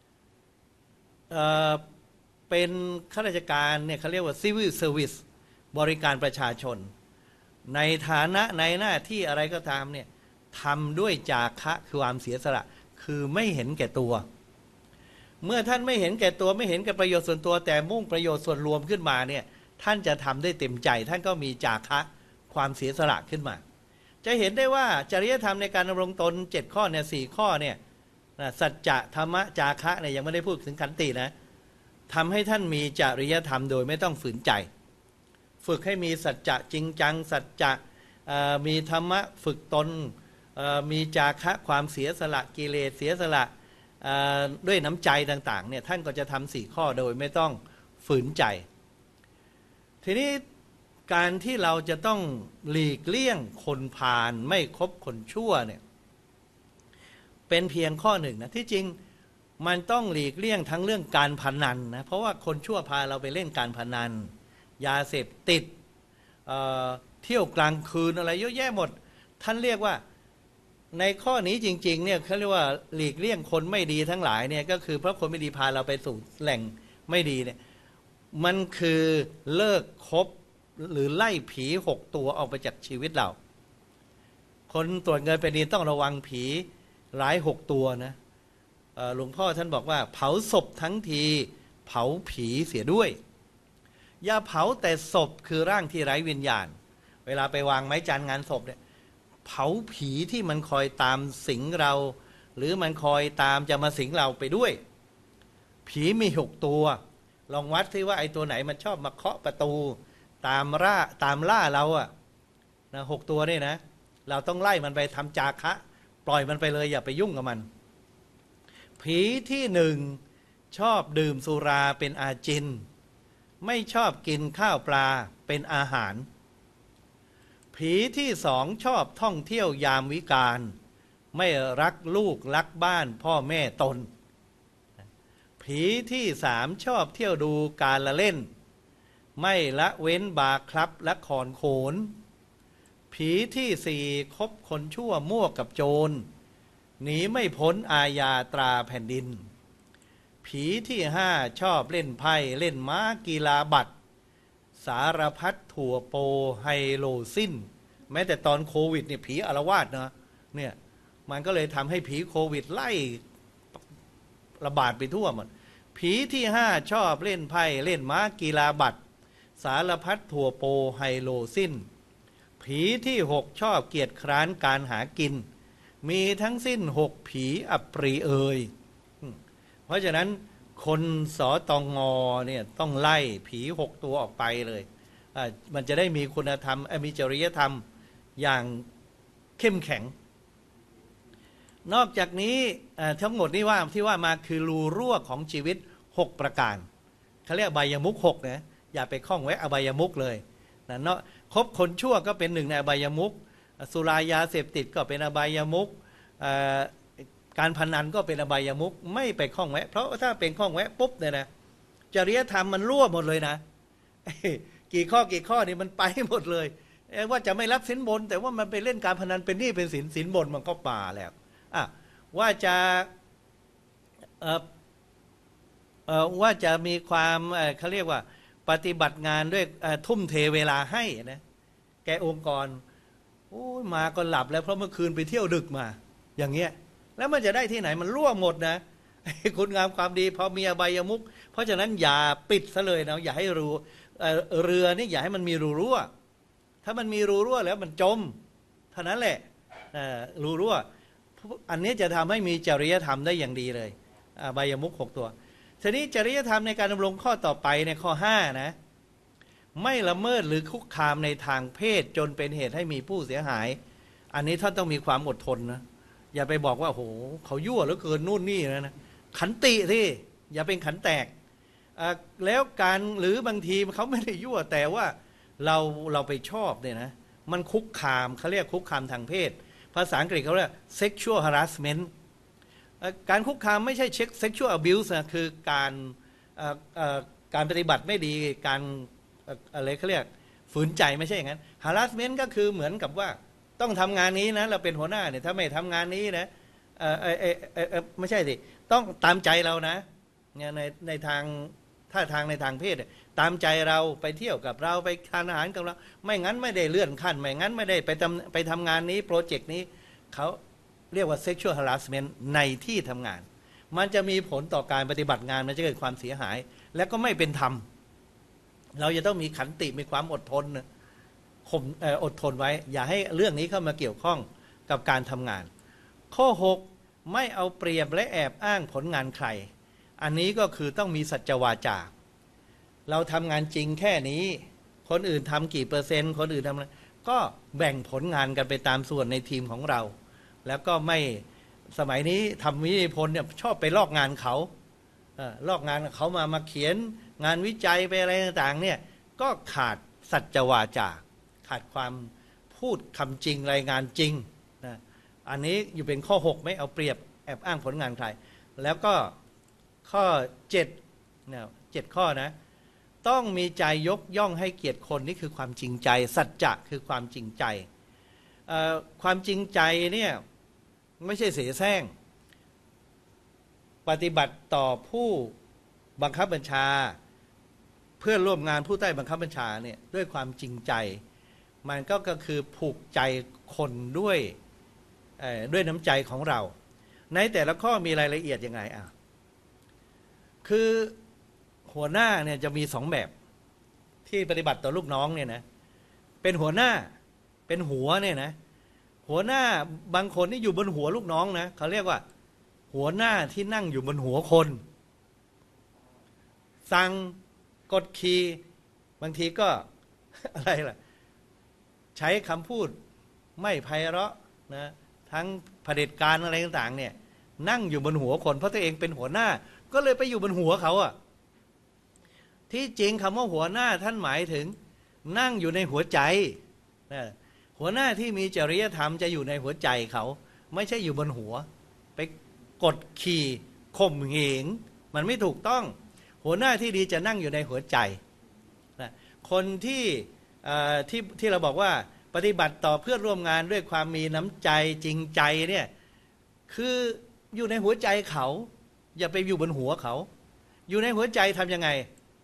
เป็นข้าราชการเนี่ยเขาเรียกว่า civil service บริการประชาชนในฐานะในหน้าที่อะไรก็ตามเนี่ยทำด้วยจาคะคือความเสียสละคือไม่เห็นแก่ตัวเมื่อท่านไม่เห็นแก่ตัวไม่เห็นแก่ประโยชน์ส่วนตัวแต่มุ่งประโยชน์ส่วนรวมขึ้นมาเนี่ยท่านจะทำได้เต็มใจท่านก็มีจาคะความเสียสละขึ้นมาจะเห็นได้ว่าจริยธรรมในการดำรงตนเจ็ดข้อเนี่ยสี่ข้อเนี่ยสัจจะธรรมะจาคะเนี่ยยังไม่ได้พูดถึงขันตินะทำให้ท่านมีจริยธรรมโดยไม่ต้องฝืนใจฝึกให้มีสัจจะจริงจังสัจจะมีธรรมะฝึกตนมีจาคะความเสียสละกิเลสเสียสละด้วยน้ำใจต่างๆเนี่ยท่านก็จะทำสี่ข้อโดยไม่ต้องฝืนใจทีนี้การที่เราจะต้องหลีกเลี่ยงคนพาลไม่คบคนชั่วเนี่ยเป็นเพียงข้อหนึ่งนะที่จริงมันต้องหลีกเลี่ยงทั้งเรื่องการพนันนะเพราะว่าคนชั่วพาเราไปเล่นการพนันยาเสพติด เอ่อ เที่ยวกลางคืนอะไรเยอะแยะหมดท่านเรียกว่าในข้อนี้จริงๆเนี่ยเขาเรียกว่าหลีกเลี่ยงคนไม่ดีทั้งหลายเนี่ยก็คือเพราะคนไม่ดีพาเราไปสู่แหล่งไม่ดีเนี่ยมันคือเลิกคบหรือไล่ผีหกตัวออกไปจากชีวิตเราคนตรวจเงินแผ่นดินต้องระวังผีหลายหกตัวนะหลวงพ่อท่านบอกว่าเผาศพทั้งทีเผาผีเสียด้วยอย่าเผาแต่ศพคือร่างที่ไร้วิญญาณเวลาไปวางไม้จันทร์งานศพเนี่ยเผาผีที่มันคอยตามสิงเราหรือมันคอยตามจะมาสิงเราไปด้วยผีมีหกตัวลองวัดซิว่าไอ้ตัวไหนมันชอบมาเคาะประตูตามล่าตามล่าเราอะนะหกตัวนี่นะเราต้องไล่มันไปทำจาคะปล่อยมันไปเลยอย่าไปยุ่งกับมันผีที่หนึ่งชอบดื่มสุราเป็นอาจินไม่ชอบกินข้าวปลาเป็นอาหารผีที่สองชอบท่องเที่ยวยามวิกาลไม่รักลูกรักบ้านพ่อแม่ตนผีที่สามชอบเที่ยวดูการละเล่นไม่ละเว้นบาร์คลับและคอนโขนผีที่สี่คบคนชั่วมั่วกับโจรหนีไม่พ้นอาญาตราแผ่นดินผีที่ห้าชอบเล่นไพ่เล่นม้ากีฬาบัตรสารพัดถั่วโปไฮโลซินแม้แต่ตอนโควิดเนี่ยผีอาละวาดนะเนี่ยมันก็เลยทำให้ผีโควิดไล่ระบาดไปทั่วหมดผีที่ห้าชอบเล่นไพ่เล่นม้ากีฬาบัตรสารพัดถั่วโปไฮโลซินผีที่หกชอบเกียจคร้านการหากินมีทั้งสิ้นหกผีอัปรีเอยเพราะฉะนั้นคนสตงเนี่ยต้องไล่ผีหกตัวออกไปเลยมันจะได้มีคุณธรรมมีจริยธรรมอย่างเข้มแข็งนอกจากนี้ทั้งหมดนี้ว่าที่ว่ามาคือรูรั่วของชีวิตหกประการเขาเรียกอบายมุขหกนะอย่าไปคล้องไว้อบายมุขเลยนะเนาะคบคนชั่วก็เป็นหนึ่งในอบายมุขสุรายาเสพติดก็เป็นอบายมุขการพนันก็เป็นอบายมุขไม่ไปคล้องแวะเพราะถ้าเป็นคล้องแวะปุ๊บเนี่ยนะจริยธรรมมันรั่วหมดเลยนะกี่ข้อกี่ข้อนี่มันไปหมดเลยว่าจะไม่รับสินบนแต่ว่ามันไปเล่นการพนันเป็นหนี้เป็นสินสินบนมันก็ป่าแล้วอ่ะว่าจะเอ่อเอ่อว่าจะมีความเขาเรียกว่าปฏิบัติงานด้วยทุ่มเทเวลาให้นะแกองค์กรโอ้ยมาก็หลับแล้วเพราะเมื่อคืนไปเที่ยวดึกมาอย่างเงี้ยแล้วมันจะได้ที่ไหนมันรั่วหมดนะคุณงามความดีพอมีอบายมุขเพราะฉะนั้นอย่าปิดซะเลยนะอย่าให้รูเรือนี่อย่าให้มันมีรูรั่วถ้ามันมีรูรั่วแล้วมันจมเท่านั้นแหละรูรั่วอันนี้จะทำให้มีจริยธรรมได้อย่างดีเลยอบายมุขหกตัวทีนี้จริยธรรมในการดำรงข้อต่อไปในข้อห้านะไม่ละเมิดหรือคุกคามในทางเพศจนเป็นเหตุให้มีผู้เสียหายอันนี้ท่านต้องมีความอดทนนะอย่าไปบอกว่าโอ้โหเขายั่วเหลือเกินนู่นนี่นะนะขันติที่อย่าเป็นขันแตกแล้วการหรือบางทีเขาไม่ได้ยั่วแต่ว่าเราเราไปชอบเนี่ยนะมันคุกคามเขาเรียกคุกคามทางเพศภาษาอังกฤษเขาเรียก sexual harassment การคุกคามไม่ใช่ sexual abuse นะคือการการปฏิบัติไม่ดีการอะไรเขาเรียกฝืนใจไม่ใช่อย่างนั้น harassment ก็คือเหมือนกับว่าต้องทำงานนี้นะเราเป็นหัวหน้าเนี่ยถ้าไม่ทำงานนี้นะเออเออเออไม่ใช่สิต้องตามใจเรานะเนี่ยในในทางถ้าทางในทางเพศตามใจเราไปเที่ยวกับเราไปทานอาหารกับเราไม่งั้นไม่ได้เลื่อนขั้นไม่งั้นไม่ได้ไปทำไปทำงานนี้โปรเจกต์นี้เขาเรียกว่า sexual harassment ในที่ทำงานมันจะมีผลต่อการปฏิบัติงานมันจะเกิดความเสียหายและก็ไม่เป็นธรรมเราจะต้องมีขันติมีความอดทนข่มอดทนไว้อย่าให้เรื่องนี้เข้ามาเกี่ยวข้องกับการทำงานข้อหกไม่เอาเปรียบและแอบอ้างผลงานใครอันนี้ก็คือต้องมีสัจวาจาเราทำงานจริงแค่นี้คนอื่นทำกี่เปอร์เซ็นต์คนอื่นทำอะไรก็แบ่งผลงานกันไปตามส่วนในทีมของเราแล้วก็ไม่สมัยนี้ทำวิทยพลเนี่ยชอบไปลอกงานเขาลอกงานเขามามาเขียนงานวิจัยไปอะไรต่างๆเนี่ยก็ขาดสัจวาจาขาดความพูดคำจริงรายงานจริงนะอันนี้อยู่เป็นข้อหกไม่เอาเปรียบอบอ้างผลงานใครแล้วก็ข้อเจ็ดเนี่ยเจ็ดข้อนะต้องมีใจยกย่องให้เกียรติคนนี่คือความจริงใจสัจจะคือความจริงใจความจริงใจเนี่ยไม่ใช่เสแสร้งปฏิบัติต่อผู้บังคับบัญชาเพื่อนร่วมงานผู้ใต้บังคับบัญชาเนี่ยด้วยความจริงใจมันก็ก็คือผูกใจคนด้วยด้วยน้ำใจของเราในแต่ละข้อมีรายละเอียดยังไงอ่ะคือหัวหน้าเนี่ยจะมีสองแบบที่ปฏิบัติต่อลูกน้องเนี่ยนะเป็นหัวหน้าเป็นหัวเนี่ยนะหัวหน้าบางคนที่อยู่บนหัวลูกน้องนะเขาเรียกว่าหัวหน้าที่นั่งอยู่บนหัวคนสั่งกดขี่บางทีก็ อะไรล่ะใช้คำพูดไม่ไพเราะนะทั้งเผด็จการอะไรต่างๆเนี่ยนั่งอยู่บนหัวคนเพราะตัวเองเป็นหัวหน้าก็เลยไปอยู่บนหัวเขาอ่ะที่จริงคำว่าหัวหน้าท่านหมายถึงนั่งอยู่ในหัวใจนะหัวหน้าที่มีจริยธรรมจะอยู่ในหัวใจเขาไม่ใช่อยู่บนหัวไปกดขี่ข่มเหงมันไม่ถูกต้องหัวหน้าที่ดีจะนั่งอยู่ในหัวใจนะคนที่ที่ที่เราบอกว่าปฏิบัติต่อเพื่อนร่วมงานด้วยความมีน้ำใจจริงใจเนี่ยคืออยู่ในหัวใจเขาอย่าไปอยู่บนหัวเขาอยู่ในหัวใจทำยังไง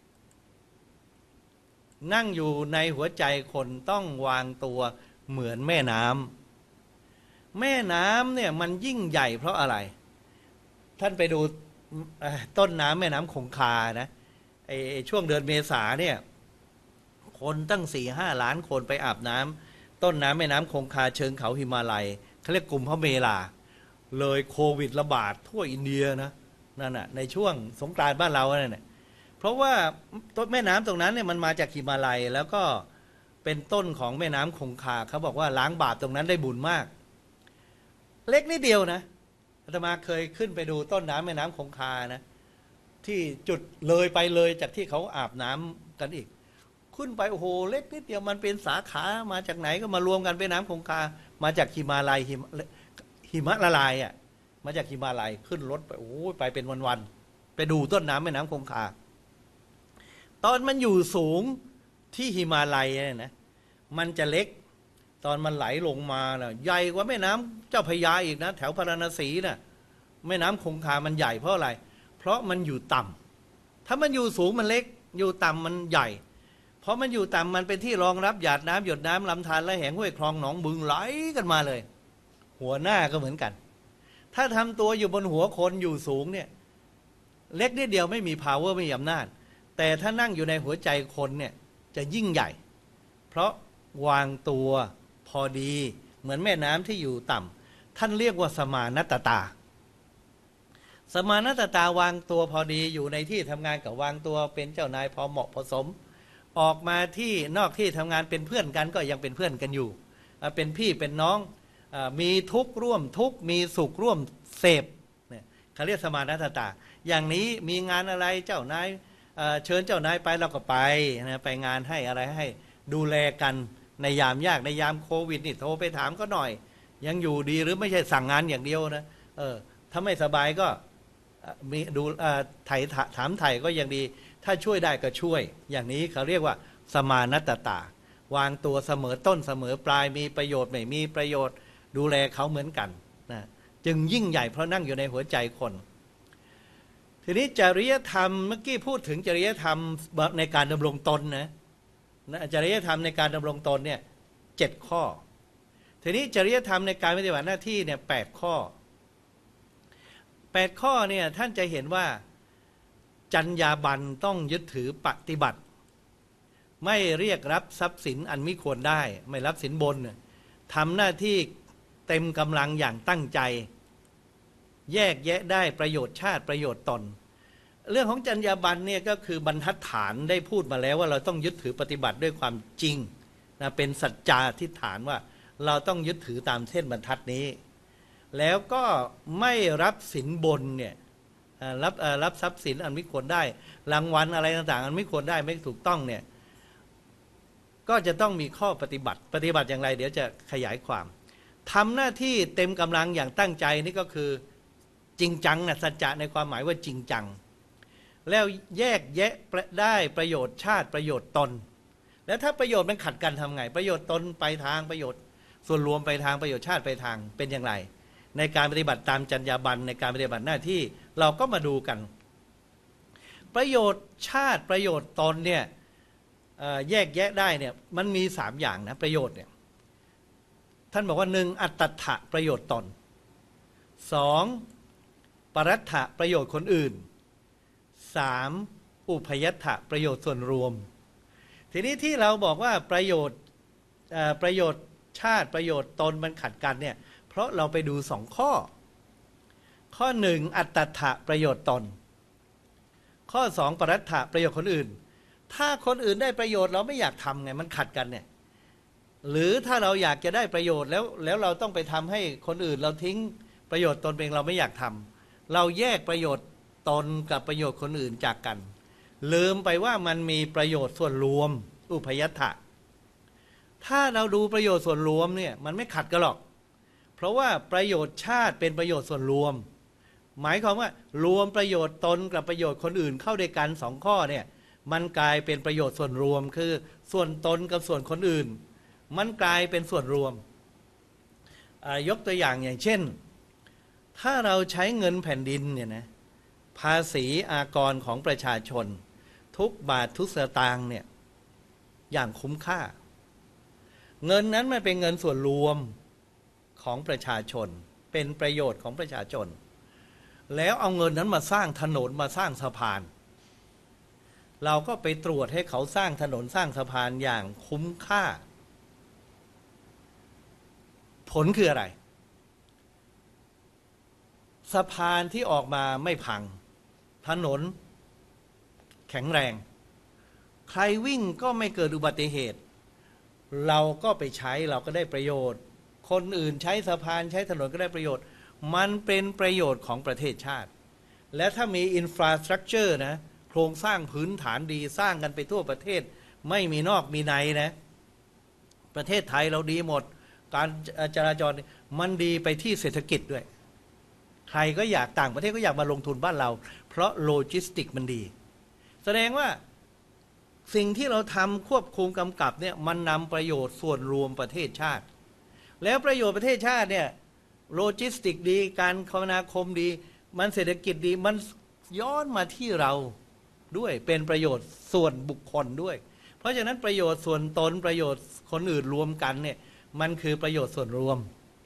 นั่งอยู่ในหัวใจคนต้องวางตัวเหมือนแม่น้ำแม่น้ำเนี่ยมันยิ่งใหญ่เพราะอะไรท่านไปดูต้นน้ำแม่น้ำคงคานะไอ้ช่วงเดือนเมษาเนี่ยคนตั้งสี่ห้าล้านคนไปอาบน้ำต้นน้ำแม่น้ำคงคาเชิงเขาหิมาลัยเขาเรียกกลุ่มพระเมลาเลยโควิดระบาดทั่วอินเดียนะนั่นน่ะในช่วงสงกรานต์บ้านเราเนี่ยเพราะว่าต้นแม่น้ำตรงนั้นเนี่ยมันมาจากหิมาลัยแล้วก็เป็นต้นของแม่น้ำคงคาเขาบอกว่าล้างบาปตรงนั้นได้บุญมากเล็กนิดเดียวนะอาตมาเคยขึ้นไปดูต้นน้ำแม่น้ำคงคานะที่จุดเลยไปเลยจากที่เขาอาบน้ำกันอีกขึ้นไปโอ้โหเล็กนิดเดียวมันเป็นสาขามาจากไหนก็มารวมกันเป็นน้ำคงคามาจากหิมาลัยหิมหิมะละลายอ่ะมาจากหิมาลัยขึ้นรถไปโอ้ไปเป็นวันๆไปดูต้นน้ำแม่น้ำคงคาตอนมันอยู่สูงที่หิมาลัยเนี่ยนะมันจะเล็กตอนมันไหลลงมาน่ะใหญ่กว่าแม่น้ำเจ้าพระยาอีกนะแถวพาราณสีน่ะแม่น้ำคงคามันใหญ่เพราะอะไรเพราะมันอยู่ต่ำถ้ามันอยู่สูงมันเล็กอยู่ต่ำมันใหญ่เพราะมันอยู่ต่ำมันเป็นที่รองรับหยาดน้ำหยดน้ำลำธารและแหงห้วยคลองหนองบึงไหลกันมาเลยหัวหน้าก็เหมือนกันถ้าทำตัวอยู่บนหัวคนอยู่สูงเนี่ยเล็กนิดเดียวไม่มี power ไม่มีอำนาจแต่ถ้านั่งอยู่ในหัวใจคนเนี่ยจะยิ่งใหญ่เพราะวางตัวพอดีเหมือนแม่น้ำที่อยู่ต่ำท่านเรียกว่าสมานัตตาสมานัตตาวางตัวพอดีอยู่ในที่ทำงานกับวางตัวเป็นเจ้านายพอเหมาะพอสมออกมาที่นอกที่ทำงานเป็นเพื่อนกันก็ยังเป็นเพื่อนกันอยู่เป็นพี่เป็นน้องมีทุกข์ร่วมทุกข์มีสุขร่วมเสพเนี่ยเขาเรียกสมานัตตาอย่างนี้มีงานอะไรเจ้านายเชิญเจ้านายไปเราก็ไปนะไปงานให้อะไรให้ดูแลกันในยามยากในยามโควิดนี่โทรไปถามก็หน่อยยังอยู่ดีหรือไม่ใช่สั่งงานอย่างเดียวนะเออถ้าไม่สบายก็มีดูไถ่ถามไถ่ก็ยังดีถ้าช่วยได้ก็ช่วยอย่างนี้เขาเรียกว่าสมานัตตาวางตัวเสมอต้นเสมอปลายมีประโยชน์ไม่มีประโยชน์ดูแลเขาเหมือนกันนะจึงยิ่งใหญ่เพราะนั่งอยู่ในหัวใจคนทีนี้จริยธรรมเมื่อกี้พูดถึงจริยธรรมในการดำรงตนนะจริยธรรมในการดำรงตนเนี่ยเจ็ดข้อทีนี้จริยธรรมในการปฏิบัติหน้าที่เนี่ยแปดข้อแปดข้อเนี่ยท่านจะเห็นว่าจรรยาบรรณต้องยึดถือปฏิบัติไม่เรียกรับทรัพย์สินอันมิควรได้ไม่รับสินบนทำหน้าที่เต็มกำลังอย่างตั้งใจแยกแยะได้ประโยชน์ชาติประโยชน์ตนเรื่องของจรรยาบรรณเนี่ยก็คือบรรทัดฐานได้พูดมาแล้วว่าเราต้องยึดถือปฏิบัติด้วยความจริงนะเป็นสัจจาทิฏฐานว่าเราต้องยึดถือตามเส้นบรรทัดนี้แล้วก็ไม่รับสินบนเนี่ยรับรับทรัพย์สินอันไม่ควรได้รางวัลอะไรต่างๆอันไม่ควรได้ไม่ถูกต้องเนี่ยก็จะต้องมีข้อปฏิบัติปฏิบัติอย่างไรเดี๋ยวจะขยายความทำหน้าที่เต็มกำลังอย่างตั้งใจนี่ก็คือจริงจังนะสัจจะในความหมายว่าจริงจังแล้วแยกแยะได้ประโยชน์ชาติประโยชน์ตนแล้วถ้าประโยชน์มันขัดกันทำไงประโยชน์ตนไปทางประโยชน์ส่วนรวมไปทางประโยชน์ชาติไปทางเป็นอย่างไรในการปฏิบัติตามจรรยาบรรณในการปฏิบัติหน้าที่เราก็มาดูกันประโยชน์ชาติประโยชน์ตนเนี่ยแยกแยะได้เนี่ยมันมีสามอย่างนะประโยชน์เนี่ยท่านบอกว่าหนึ่งอัตถะประโยชน์ตนสองปรัตถะประโยชน์คนอื่นสามอุพยัตถะประโยชน์ส่วนรวมทีนี้ที่เราบอกว่าประโยชน์ประโยชน์ชาติประโยชน์ตนมันขัดกันเนี่ยเพราะเราไปดูสองข้อข้อหนึ่งอัตถะประโยชน์ตนข้อสองปรัตถะประโยชน์คนอื่นถ้าคนอื่นได้ประโยชน์เราไม่อยากทำไงมันขัดกันเนี่ยหรือถ้าเราอยากจะได้ประโยชน์แล้วแล้วเราต้องไปทำให้คนอื่นเราทิ้งประโยชน์ตนเองเราไม่อยากทำเราแยกประโยชน์ตนกับประโยชน์คนอื่นจากกันลืมไปว่ามันมีประโยชน์ส่วนรวมอุพยัตถะถ้าเราดูประโยชน์ส่วนรวมเนี่ยมันไม่ขัดกันหรอกเพราะว่าประโยชน์ชาติเป็นประโยชน์ส่วนรวมหมายความว่ารวมประโยชน์ตนกับประโยชน์คนอื่นเข้าด้วยกันสองข้อเนี่ยมันกลายเป็นประโยชน์ส่วนรวมคือส่วนตนกับส่วนคนอื่นมันกลายเป็นส่วนรวมยกตัวอย่างอย่างเช่นถ้าเราใช้เงินแผ่นดินเนี่ยนะภาษีอากรของประชาชนทุกบาททุกสตางค์เนี่ยอย่างคุ้มค่าเงินนั้นมันเป็นเงินส่วนรวมของประชาชนเป็นประโยชน์ของประชาชนแล้วเอาเงินนั้นมาสร้างถนนมาสร้างสะพานเราก็ไปตรวจให้เขาสร้างถนนสร้างสะพานอย่างคุ้มค่าผลคืออะไรสะพานที่ออกมาไม่พังถนนแข็งแรงใครวิ่งก็ไม่เกิดอุบัติเหตุเราก็ไปใช้เราก็ได้ประโยชน์คนอื่นใช้สะพานใช้ถนนก็ได้ประโยชน์มันเป็นประโยชน์ของประเทศชาติและถ้ามีอินฟราสตรัคเจอร์นะโครงสร้างพื้นฐานดีสร้างกันไปทั่วประเทศไม่มีนอกมีในนะประเทศไทยเราดีหมดการจราจรมันดีไปที่เศรษฐกิจด้วยใครก็อยากต่างประเทศก็อยากมาลงทุนบ้านเราเพราะโลจิสติกมันดีแสดงว่าสิ่งที่เราทำควบคุมกำกับเนี่ยมันนำประโยชน์ส่วนรวมประเทศชาติแล้วประโยชน์ประเทศชาติเนี่ยโลจิสติกดีการคมนาคมดีมันเศรษฐกิจดีมันย้อนมาที่เราด้วยเป็นประโยชน์ส่วนบุคคลด้วยเพราะฉะนั้นประโยชน์ส่วนตนประโยชน์คนอื่นรวมกันเนี่ยมันคือประโยชน์ส่วนรวม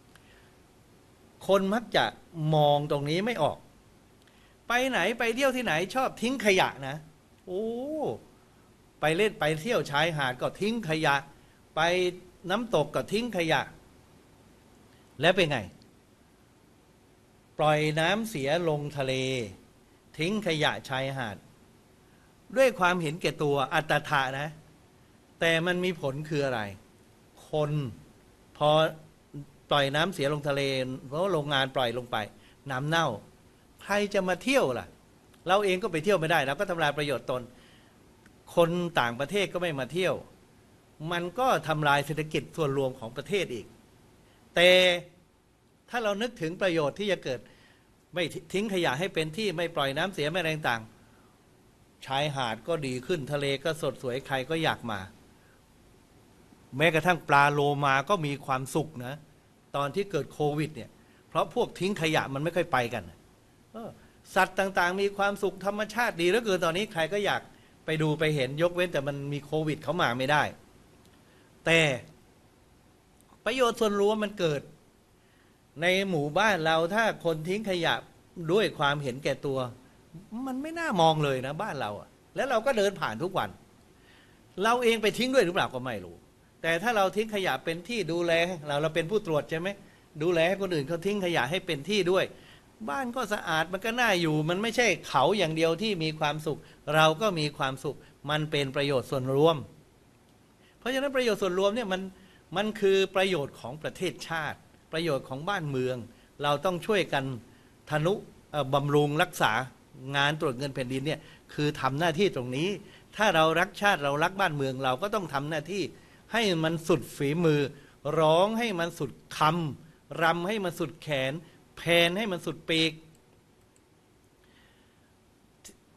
คนมักจะมองตรงนี้ไม่ออกไปไหนไปเที่ยวที่ไหนชอบทิ้งขยะนะโอ้ไปเล่นไปเที่ยวชายหาดก็ทิ้งขยะไปน้ำตกก็ทิ้งขยะแล้วเป็นไงปล่อยน้ำเสียลงทะเลทิ้งขยะชายหาดด้วยความเห็นแก่ตัวอัตถะนะแต่มันมีผลคืออะไรคนพอปล่อยน้ำเสียลงทะเลเพราะโรงงานปล่อยลงไปน้ำเน่าใครจะมาเที่ยวล่ะเราเองก็ไปเที่ยวไม่ได้เราก็ทำลายประโยชน์ตนคนต่างประเทศก็ไม่มาเที่ยวมันก็ทำลายเศรษฐกิจส่วนรวมของประเทศอีกแต่ถ้าเรานึกถึงประโยชน์ที่จะเกิดไม่ทิ้งขยะให้เป็นที่ไม่ปล่อยน้ำเสียไม่อะไรต่างชายหาดก็ดีขึ้นทะเลก็สดสวยใครก็อยากมาแม้กระทั่งปลาโลมาก็มีความสุขนะตอนที่เกิดโควิดเนี่ยเพราะพวกทิ้งขยะมันไม่ค่อยไปกันสัตว์ต่างๆมีความสุขธรรมชาติดีแล้วเกินตอนนี้ใครก็อยากไปดูไปเห็นยกเว้นแต่มันมีโควิดเข้ามาไม่ได้แต่ประโยชน์ส่วนรวมมันเกิดในหมู่บ้านเราถ้าคนทิ้งขยะด้วยความเห็นแก่ตัวมันไม่น่ามองเลยนะบ้านเราอะแล้วเราก็เดินผ่านทุกวันเราเองไปทิ้งด้วยหรือเปล่าก็ไม่รู้แต่ถ้าเราทิ้งขยะเป็นที่ดูแลเราเราเป็นผู้ตรวจใช่ไหมดูแลให้คนอื่นเขาทิ้งขยะให้เป็นที่ด้วยบ้านก็สะอาดมันก็น่าอยู่มันไม่ใช่เขาอย่างเดียวที่มีความสุขเราก็มีความสุขมันเป็นประโยชน์ส่วนรวมเพราะฉะนั้นประโยชน์ส่วนรวมเนี่ยมันมันคือประโยชน์ของประเทศชาติประโยชน์ของบ้านเมืองเราต้องช่วยกันทนุบำรุงรักษางานตรวจเงินแผ่นดินเนี่ยคือทำหน้าที่ตรงนี้ถ้าเรารักชาติเรารักบ้านเมืองเราก็ต้องทำหน้าที่ให้มันสุดฝีมือร้องให้มันสุดคำรำให้มันสุดแขนแพนให้มันสุดปีก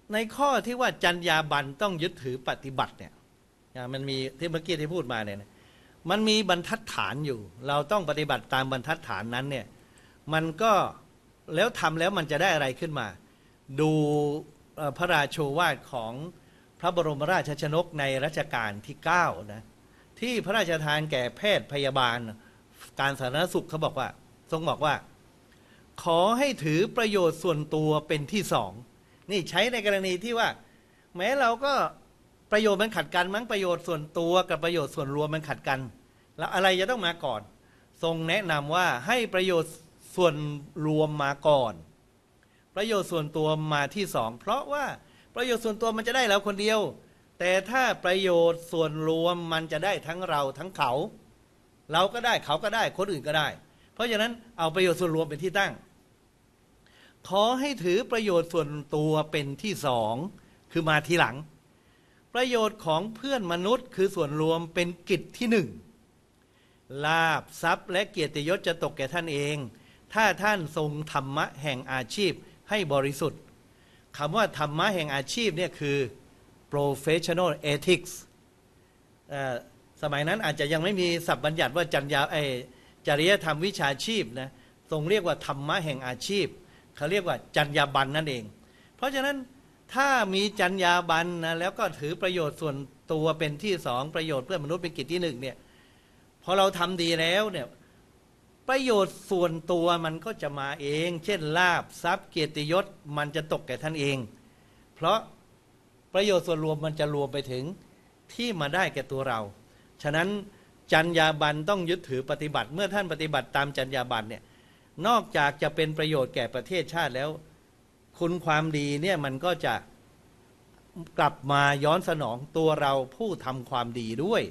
ในข้อที่ว่าจรรยาบรรณต้องยึดถือปฏิบัติเนี่ยมันมีที่เมื่อกี้ที่พูดมาเนี่ยมันมีบรรทัดฐานอยู่เราต้องปฏิบัติตามบรรทัดฐานนั้นเนี่ยมันก็แล้วทำแล้วมันจะได้อะไรขึ้นมาดูพระราโชวาทของพระบรมราชชนกในรัชกาลที่เก้านะที่พระราชทานแก่แพทย์พยาบาลการสาธารณสุขเขาบอกว่าทรงบอกว่าขอให้ถือประโยชน์ส่วนตัวเป็นที่สองนี่ใช้ในกรณีที่ว่าแม้เราก็ประโยชน์มันขัดกันมั้งประโยชน์ส่วนตัวกับประโยชน์ส่วนรวมมันขัดกันแล้วอะไรจะต้องมาก่อนทรงแนะนำว่าให้ประโยชน์ส่วนรวมมาก่อนประโยชน์ส่วนตัวมาที่สองเพราะว่าประโยชน์ส่วนตัวมันจะได้เราคนเดียวแต่ถ้าประโยชน์ส่วนรวมมันจะได้ทั้งเราทั้งเขาเราก็ได้เขาก็ได้คนอื่นก็ได้เพราะฉะนั้นเอาประโยชน์ส่วนรวมเป็นที่ตั้งขอให้ถือประโยชน์ส่วนตัวเป็นที่สองคือมาทีหลังประโยชน์ของเพื่อนมนุษย์คือส่วนรวมเป็นกิจที่หนึ่งลาภทรัพย์และเกียรติยศจะตกแก่ท่านเองถ้าท่านทรงธรรมะแห่งอาชีพให้บริสุทธิ์คำว่าธรรมะแห่งอาชีพเนี่ยคือ professional ethics สมัยนั้นอาจจะยังไม่มีศัพท์บัญญัติว่าจรรยาไอจริยธรรมวิชาชีพนะทรงเรียกว่าธรรมะแห่งอาชีพเขาเรียกว่าจรรยาบรรณนั่นเองเพราะฉะนั้นถ้ามีจรรยาบรรณนะแล้วก็ถือประโยชน์ส่วนตัวเป็นที่สองประโยชน์เพื่อนมนุษย์เป็นกิจที่หนึ่งเนี่ยพอเราทำดีแล้วเนี่ยประโยชน์ส่วนตัวมันก็จะมาเองเช่นลาภทรัพย์เกียรติยศมันจะตกแก่ท่านเองเพราะประโยชน์ส่วนรวมมันจะรวมไปถึงที่มาได้แก่ตัวเราฉะนั้นจรรยาบรรณต้องยึดถือปฏิบัติเมื่อท่านปฏิบัติตามจรรยาบรรณเนี่ยนอกจากจะเป็นประโยชน์แก่ประเทศชาติแล้วคุณความดีเนี่ยมันก็จะกลับมาย้อนสนองตัวเราผู้ทำความดีด้วย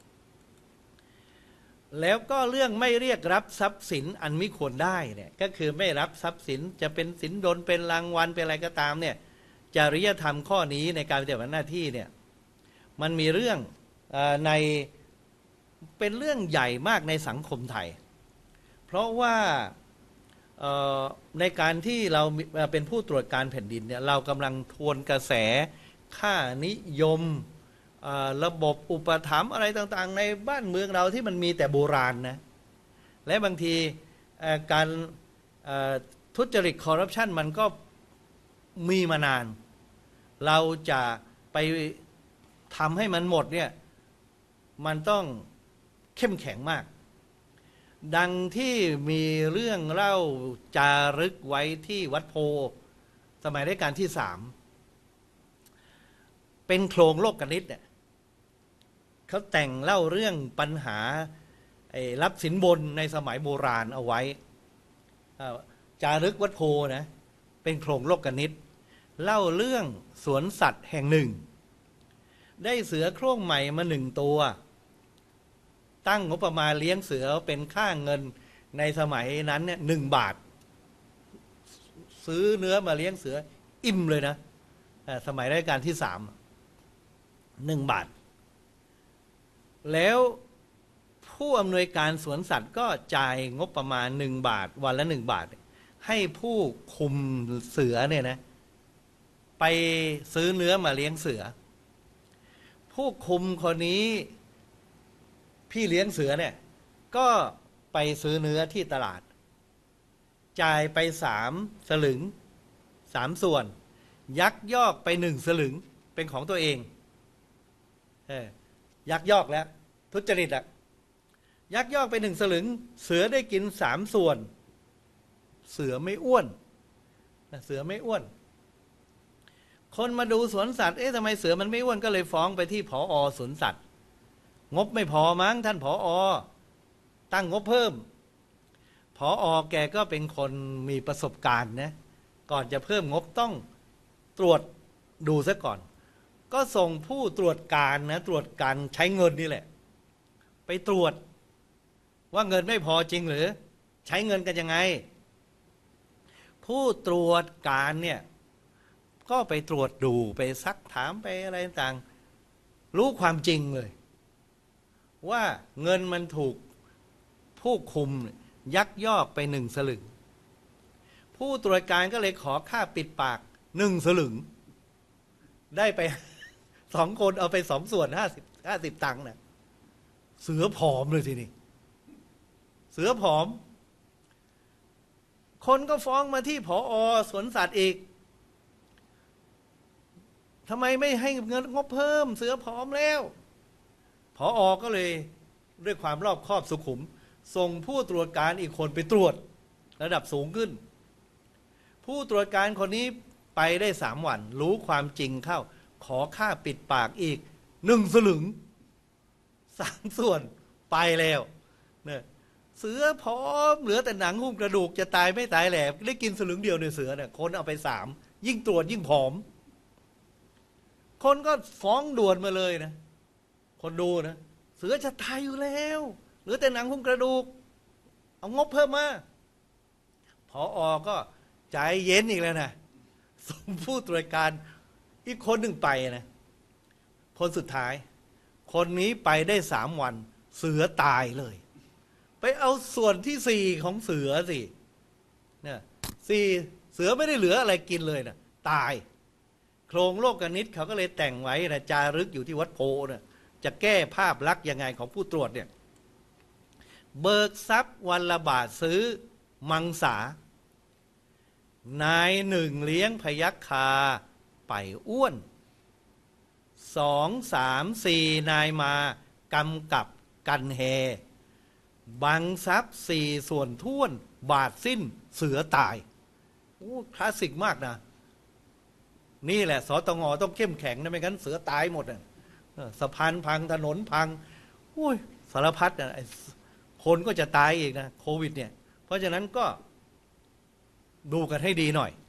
แล้วก็เรื่องไม่เรียกรับทรัพย์สินอันมิควรได้เนี่ยก็คือไม่รับทรัพย์สินจะเป็นสินบนเป็นรางวัลเป็นอะไรก็ตามเนี่ยจริยธรรมข้อนี้ในการปฏิบัติหน้าที่เนี่ยมันมีเรื่องในเป็นเรื่องใหญ่มากในสังคมไทยเพราะว่าในการที่เราเป็นผู้ตรวจการแผ่นดินเนี่ยเรากำลังทวนกระแสค่านิยมระบบอุปถัมภ์อะไรต่างๆในบ้านเมืองเราที่มันมีแต่โบราณนะและบางทีการทุจริตคอร์รัปชันมันก็มีมานานเราจะไปทำให้มันหมดเนี่ยมันต้องเข้มแข็งมากดังที่มีเรื่องเล่าจารึกไว้ที่วัดโพสมัยรัชกาลที่สามเป็นโครงโลกนิตเนี่ยเขาแต่งเล่าเรื่องปัญหารับสินบนในสมัยโบราณเอาไว้จารึกวัดโพนะเป็นโครงโลกนิตเล่าเรื่องสวนสัตว์แห่งหนึ่งได้เสือโคร่งใหม่มาหนึ่งตัวตั้งงบประมาณเลี้ยงเสือเป็นค่าเงินในสมัยนั้นเนี่ยหนึ่งบาทซื้อเนื้อมาเลี้ยงเสืออิ่มเลยนะสมัยรัชกาลที่สามหนึ่งบาทแล้วผู้อำนวยการสวนสัตว์ก็จ่ายงบประมาณหนึ่งบาทวันละหนึ่งบาทให้ผู้คุมเสือเนี่ยนะไปซื้อเนื้อมาเลี้ยงเสือผู้คุมคนนี้พี่เลี้ยงเสือเนี่ยก็ไปซื้อเนื้อที่ตลาดจ่ายไปสามสลึงสามส่วนยักยอกไปหนึ่งสลึงเป็นของตัวเองเออยักยอกแล้วทุจริตอะยักยอกไปหนึ่งสลึงเสือได้กินสามส่วนเสือไม่อ้วนเสือไม่อ้วนคนมาดูสวนสัตว์เอ๊ะทำไมเสือมันไม่อ้วนก็เลยฟ้องไปที่ผอ.สวนสัตว์งบไม่พอมั้งท่านผอ.ตั้งงบเพิ่มผอ.แกก็เป็นคนมีประสบการณ์นะก่อนจะเพิ่มงบต้องตรวจดูซะก่อนก็ส่งผู้ตรวจการนะตรวจการใช้เงินนี่แหละไปตรวจว่าเงินไม่พอจริงหรือใช้เงินกันยังไงผู้ตรวจการเนี่ยก็ไปตรวจดูไปซักถามไปอะไรต่างรู้ความจริงเลยว่าเงินมันถูกผู้คุมยักยอกไปหนึ่งสลึงผู้ตรวจการก็เลยขอค่าปิดปากหนึ่งสลึงได้ไป สองคนเอาไปสองส่วนห้าสิบห้าสิบตังค์นะเสือผอมเลยทีนี้เสือผอมคนก็ฟ้องมาที่ผอ.สวนสัตว์อีกทำไมไม่ให้เงินงบเพิ่มเสือผอมแล้วผอ.ก็เลยด้วยความรอบคอบสุขุมส่งผู้ตรวจการอีกคนไปตรวจระดับสูงขึ้นผู้ตรวจการคนนี้ไปได้สามวันรู้ความจริงเข้าขอค่าปิดปากอีกหนึ่งสลึงสามส่วนไปแล้วเนี่ยเสือผอมเหลือแต่หนังหุ้มกระดูกจะตายไม่ตายแหลกได้กินสลึงเดียวในเสือเนี่ยคนเอาไปสามยิ่งตรวจยิ่งผอมคนก็ฟ้องด่วนมาเลยนะคนดูนะเสือจะตายอยู่แล้วเหลือแต่หนังหุ้มกระดูกเอางบเพิ่มมาผอ.ก็ใจเย็นอีกแล้วนะส่งผู้ตรวจการอีกคนหนึ่งไปนะคนสุดท้ายคนนี้ไปได้สามวันเสือตายเลยไปเอาส่วนที่สี่ของเสือสิเนี่ยสี่เสือไม่ได้เหลืออะไรกินเลยนะตายโครงโลกนิตเขาก็เลยแต่งไว้นะจารึกอยู่ที่วัดโพนะจะแก้ภาพลักษณ์ยังไงของผู้ตรวจเนี่ยเบิกทรัพย์วันละบาทซื้อมังสานายหนึ่งเลี้ยงพยัคฆาไปอ้วนสองสามสี่นายมากำกับกันแฮบังทรัพย์สี่ส่วนท่วนบาทสิ้นเสือตายโอ้คลาสสิกมากนะนี่แหละสตง.ต้องเข้มแข็งนะไม่งั้นเสือตายหมดอ่ะสะพานพังถนนพังโอ้ยสารพัดอ่ะคนก็จะตายอีกนะโควิดเนี่ยเพราะฉะนั้นก็ดูกันให้ดีหน่อย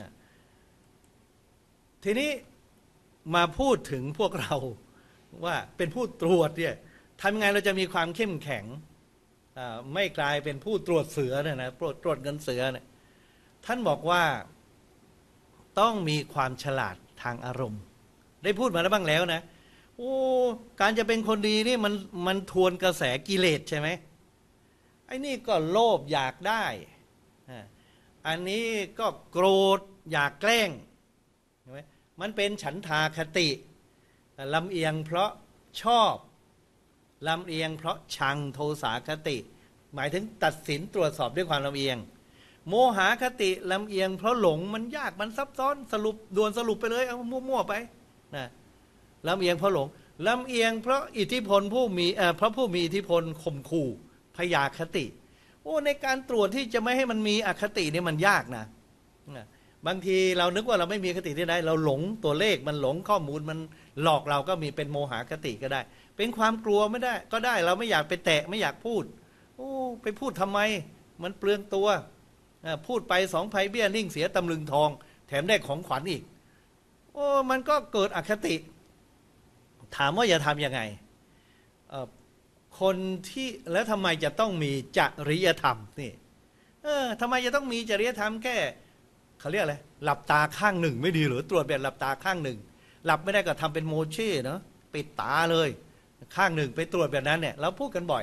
ทีนี้มาพูดถึงพวกเราว่าเป็นผู้ตรวจเนี่ยทำยังไงเราจะมีความเข้มแข็งไม่กลายเป็นผู้ตรวจเสือเนี่ยนะตรวจเงินเสือเนี่ยท่านบอกว่าต้องมีความฉลาดทางอารมณ์ได้พูดมาแล้วบ้างแล้วนะโอ้การจะเป็นคนดีนี่มันมันทวนกระแสกิเลสใช่ไหมไอ้นี่ก็โลภอยากได้อันนี้ก็โกรธอยากแกล้งใช่ไหมมันเป็นฉันทาคติลำเอียงเพราะชอบลำเอียงเพราะชังโทสาคติหมายถึงตัดสินตรวจสอบด้วยความลำเอียงโมหคติลำเอียงเพราะหลงมันยากมันซับซ้อนสรุปด่วนสรุปไปเลยเอามั่วๆไปนะลำเอียงเพราะหลงลำเอียงเพราะอิทธิพลผู้มีเอ่อเพราะผู้มีอิทธิพลข่มขู่พยาคติโอ้ในการตรวจที่จะไม่ให้มันมีอคตินี่มันยากนะบางทีเรานึกว่าเราไม่มีคติที่ใดเราหลงตัวเลขมันหลงข้อมูลมันหลอกเราก็มีเป็นโมหคติก็ได้เป็นความกลัวไม่ได้ก็ได้เราไม่อยากไปแตะไม่อยากพูดโอ้ไปพูดทำไมมันเปลืองตัวพูดไปสองไผ่เบี้ยนิ่งเสียตำลึงทองแถมได้ของขวัญอีกโอ้มันก็เกิดอคติถามว่าอย่าทำยังไงคนที่แล้วทำไมจะต้องมีจริยธรรมนี่เออทำไมจะต้องมีจริยธรรมแค่เขาเรียกอะไรหลับตาข้างหนึ่งไม่ดีหรือตรวจแบบหลับตาข้างหนึ่งหลับไม่ได้ก็ทำเป็นโมเช่เนาะปิดตาเลยข้างหนึ่งไปตรวจแบบนั้นเนี่ยเราพูดกันบ่อย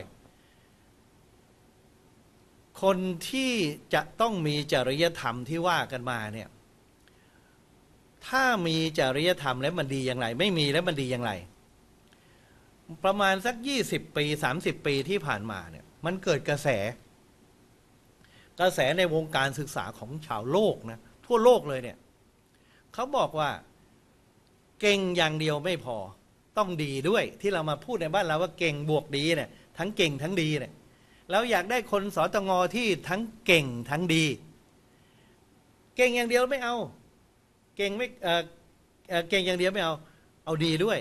คนที่จะต้องมีจริยธรรมที่ว่ากันมาเนี่ยถ้ามีจริยธรรมแล้วมันดีอย่างไรไม่มีแล้วมันดีอย่างไรประมาณสักยี่สิบปีสามสิบปีที่ผ่านมาเนี่ยมันเกิดกระแสกระแสในวงการศึกษาของชาวโลกนะทั่วโลกเลยเนี่ยเขาบอกว่าเก่งอย่างเดียวไม่พอต้องดีด้วยที่เรามาพูดในบ้านเราว่าเก่งบวกดีเนี่ยทั้งเก่งทั้งดีเนี่ยเราอยากได้คนสตง.ที่ทั้งเก่งทั้งดีเก่งอย่างเดียวไม่เอาเก่งไม่เอ่อเก่งอย่างเดียวไม่เอาเอาดีด้วย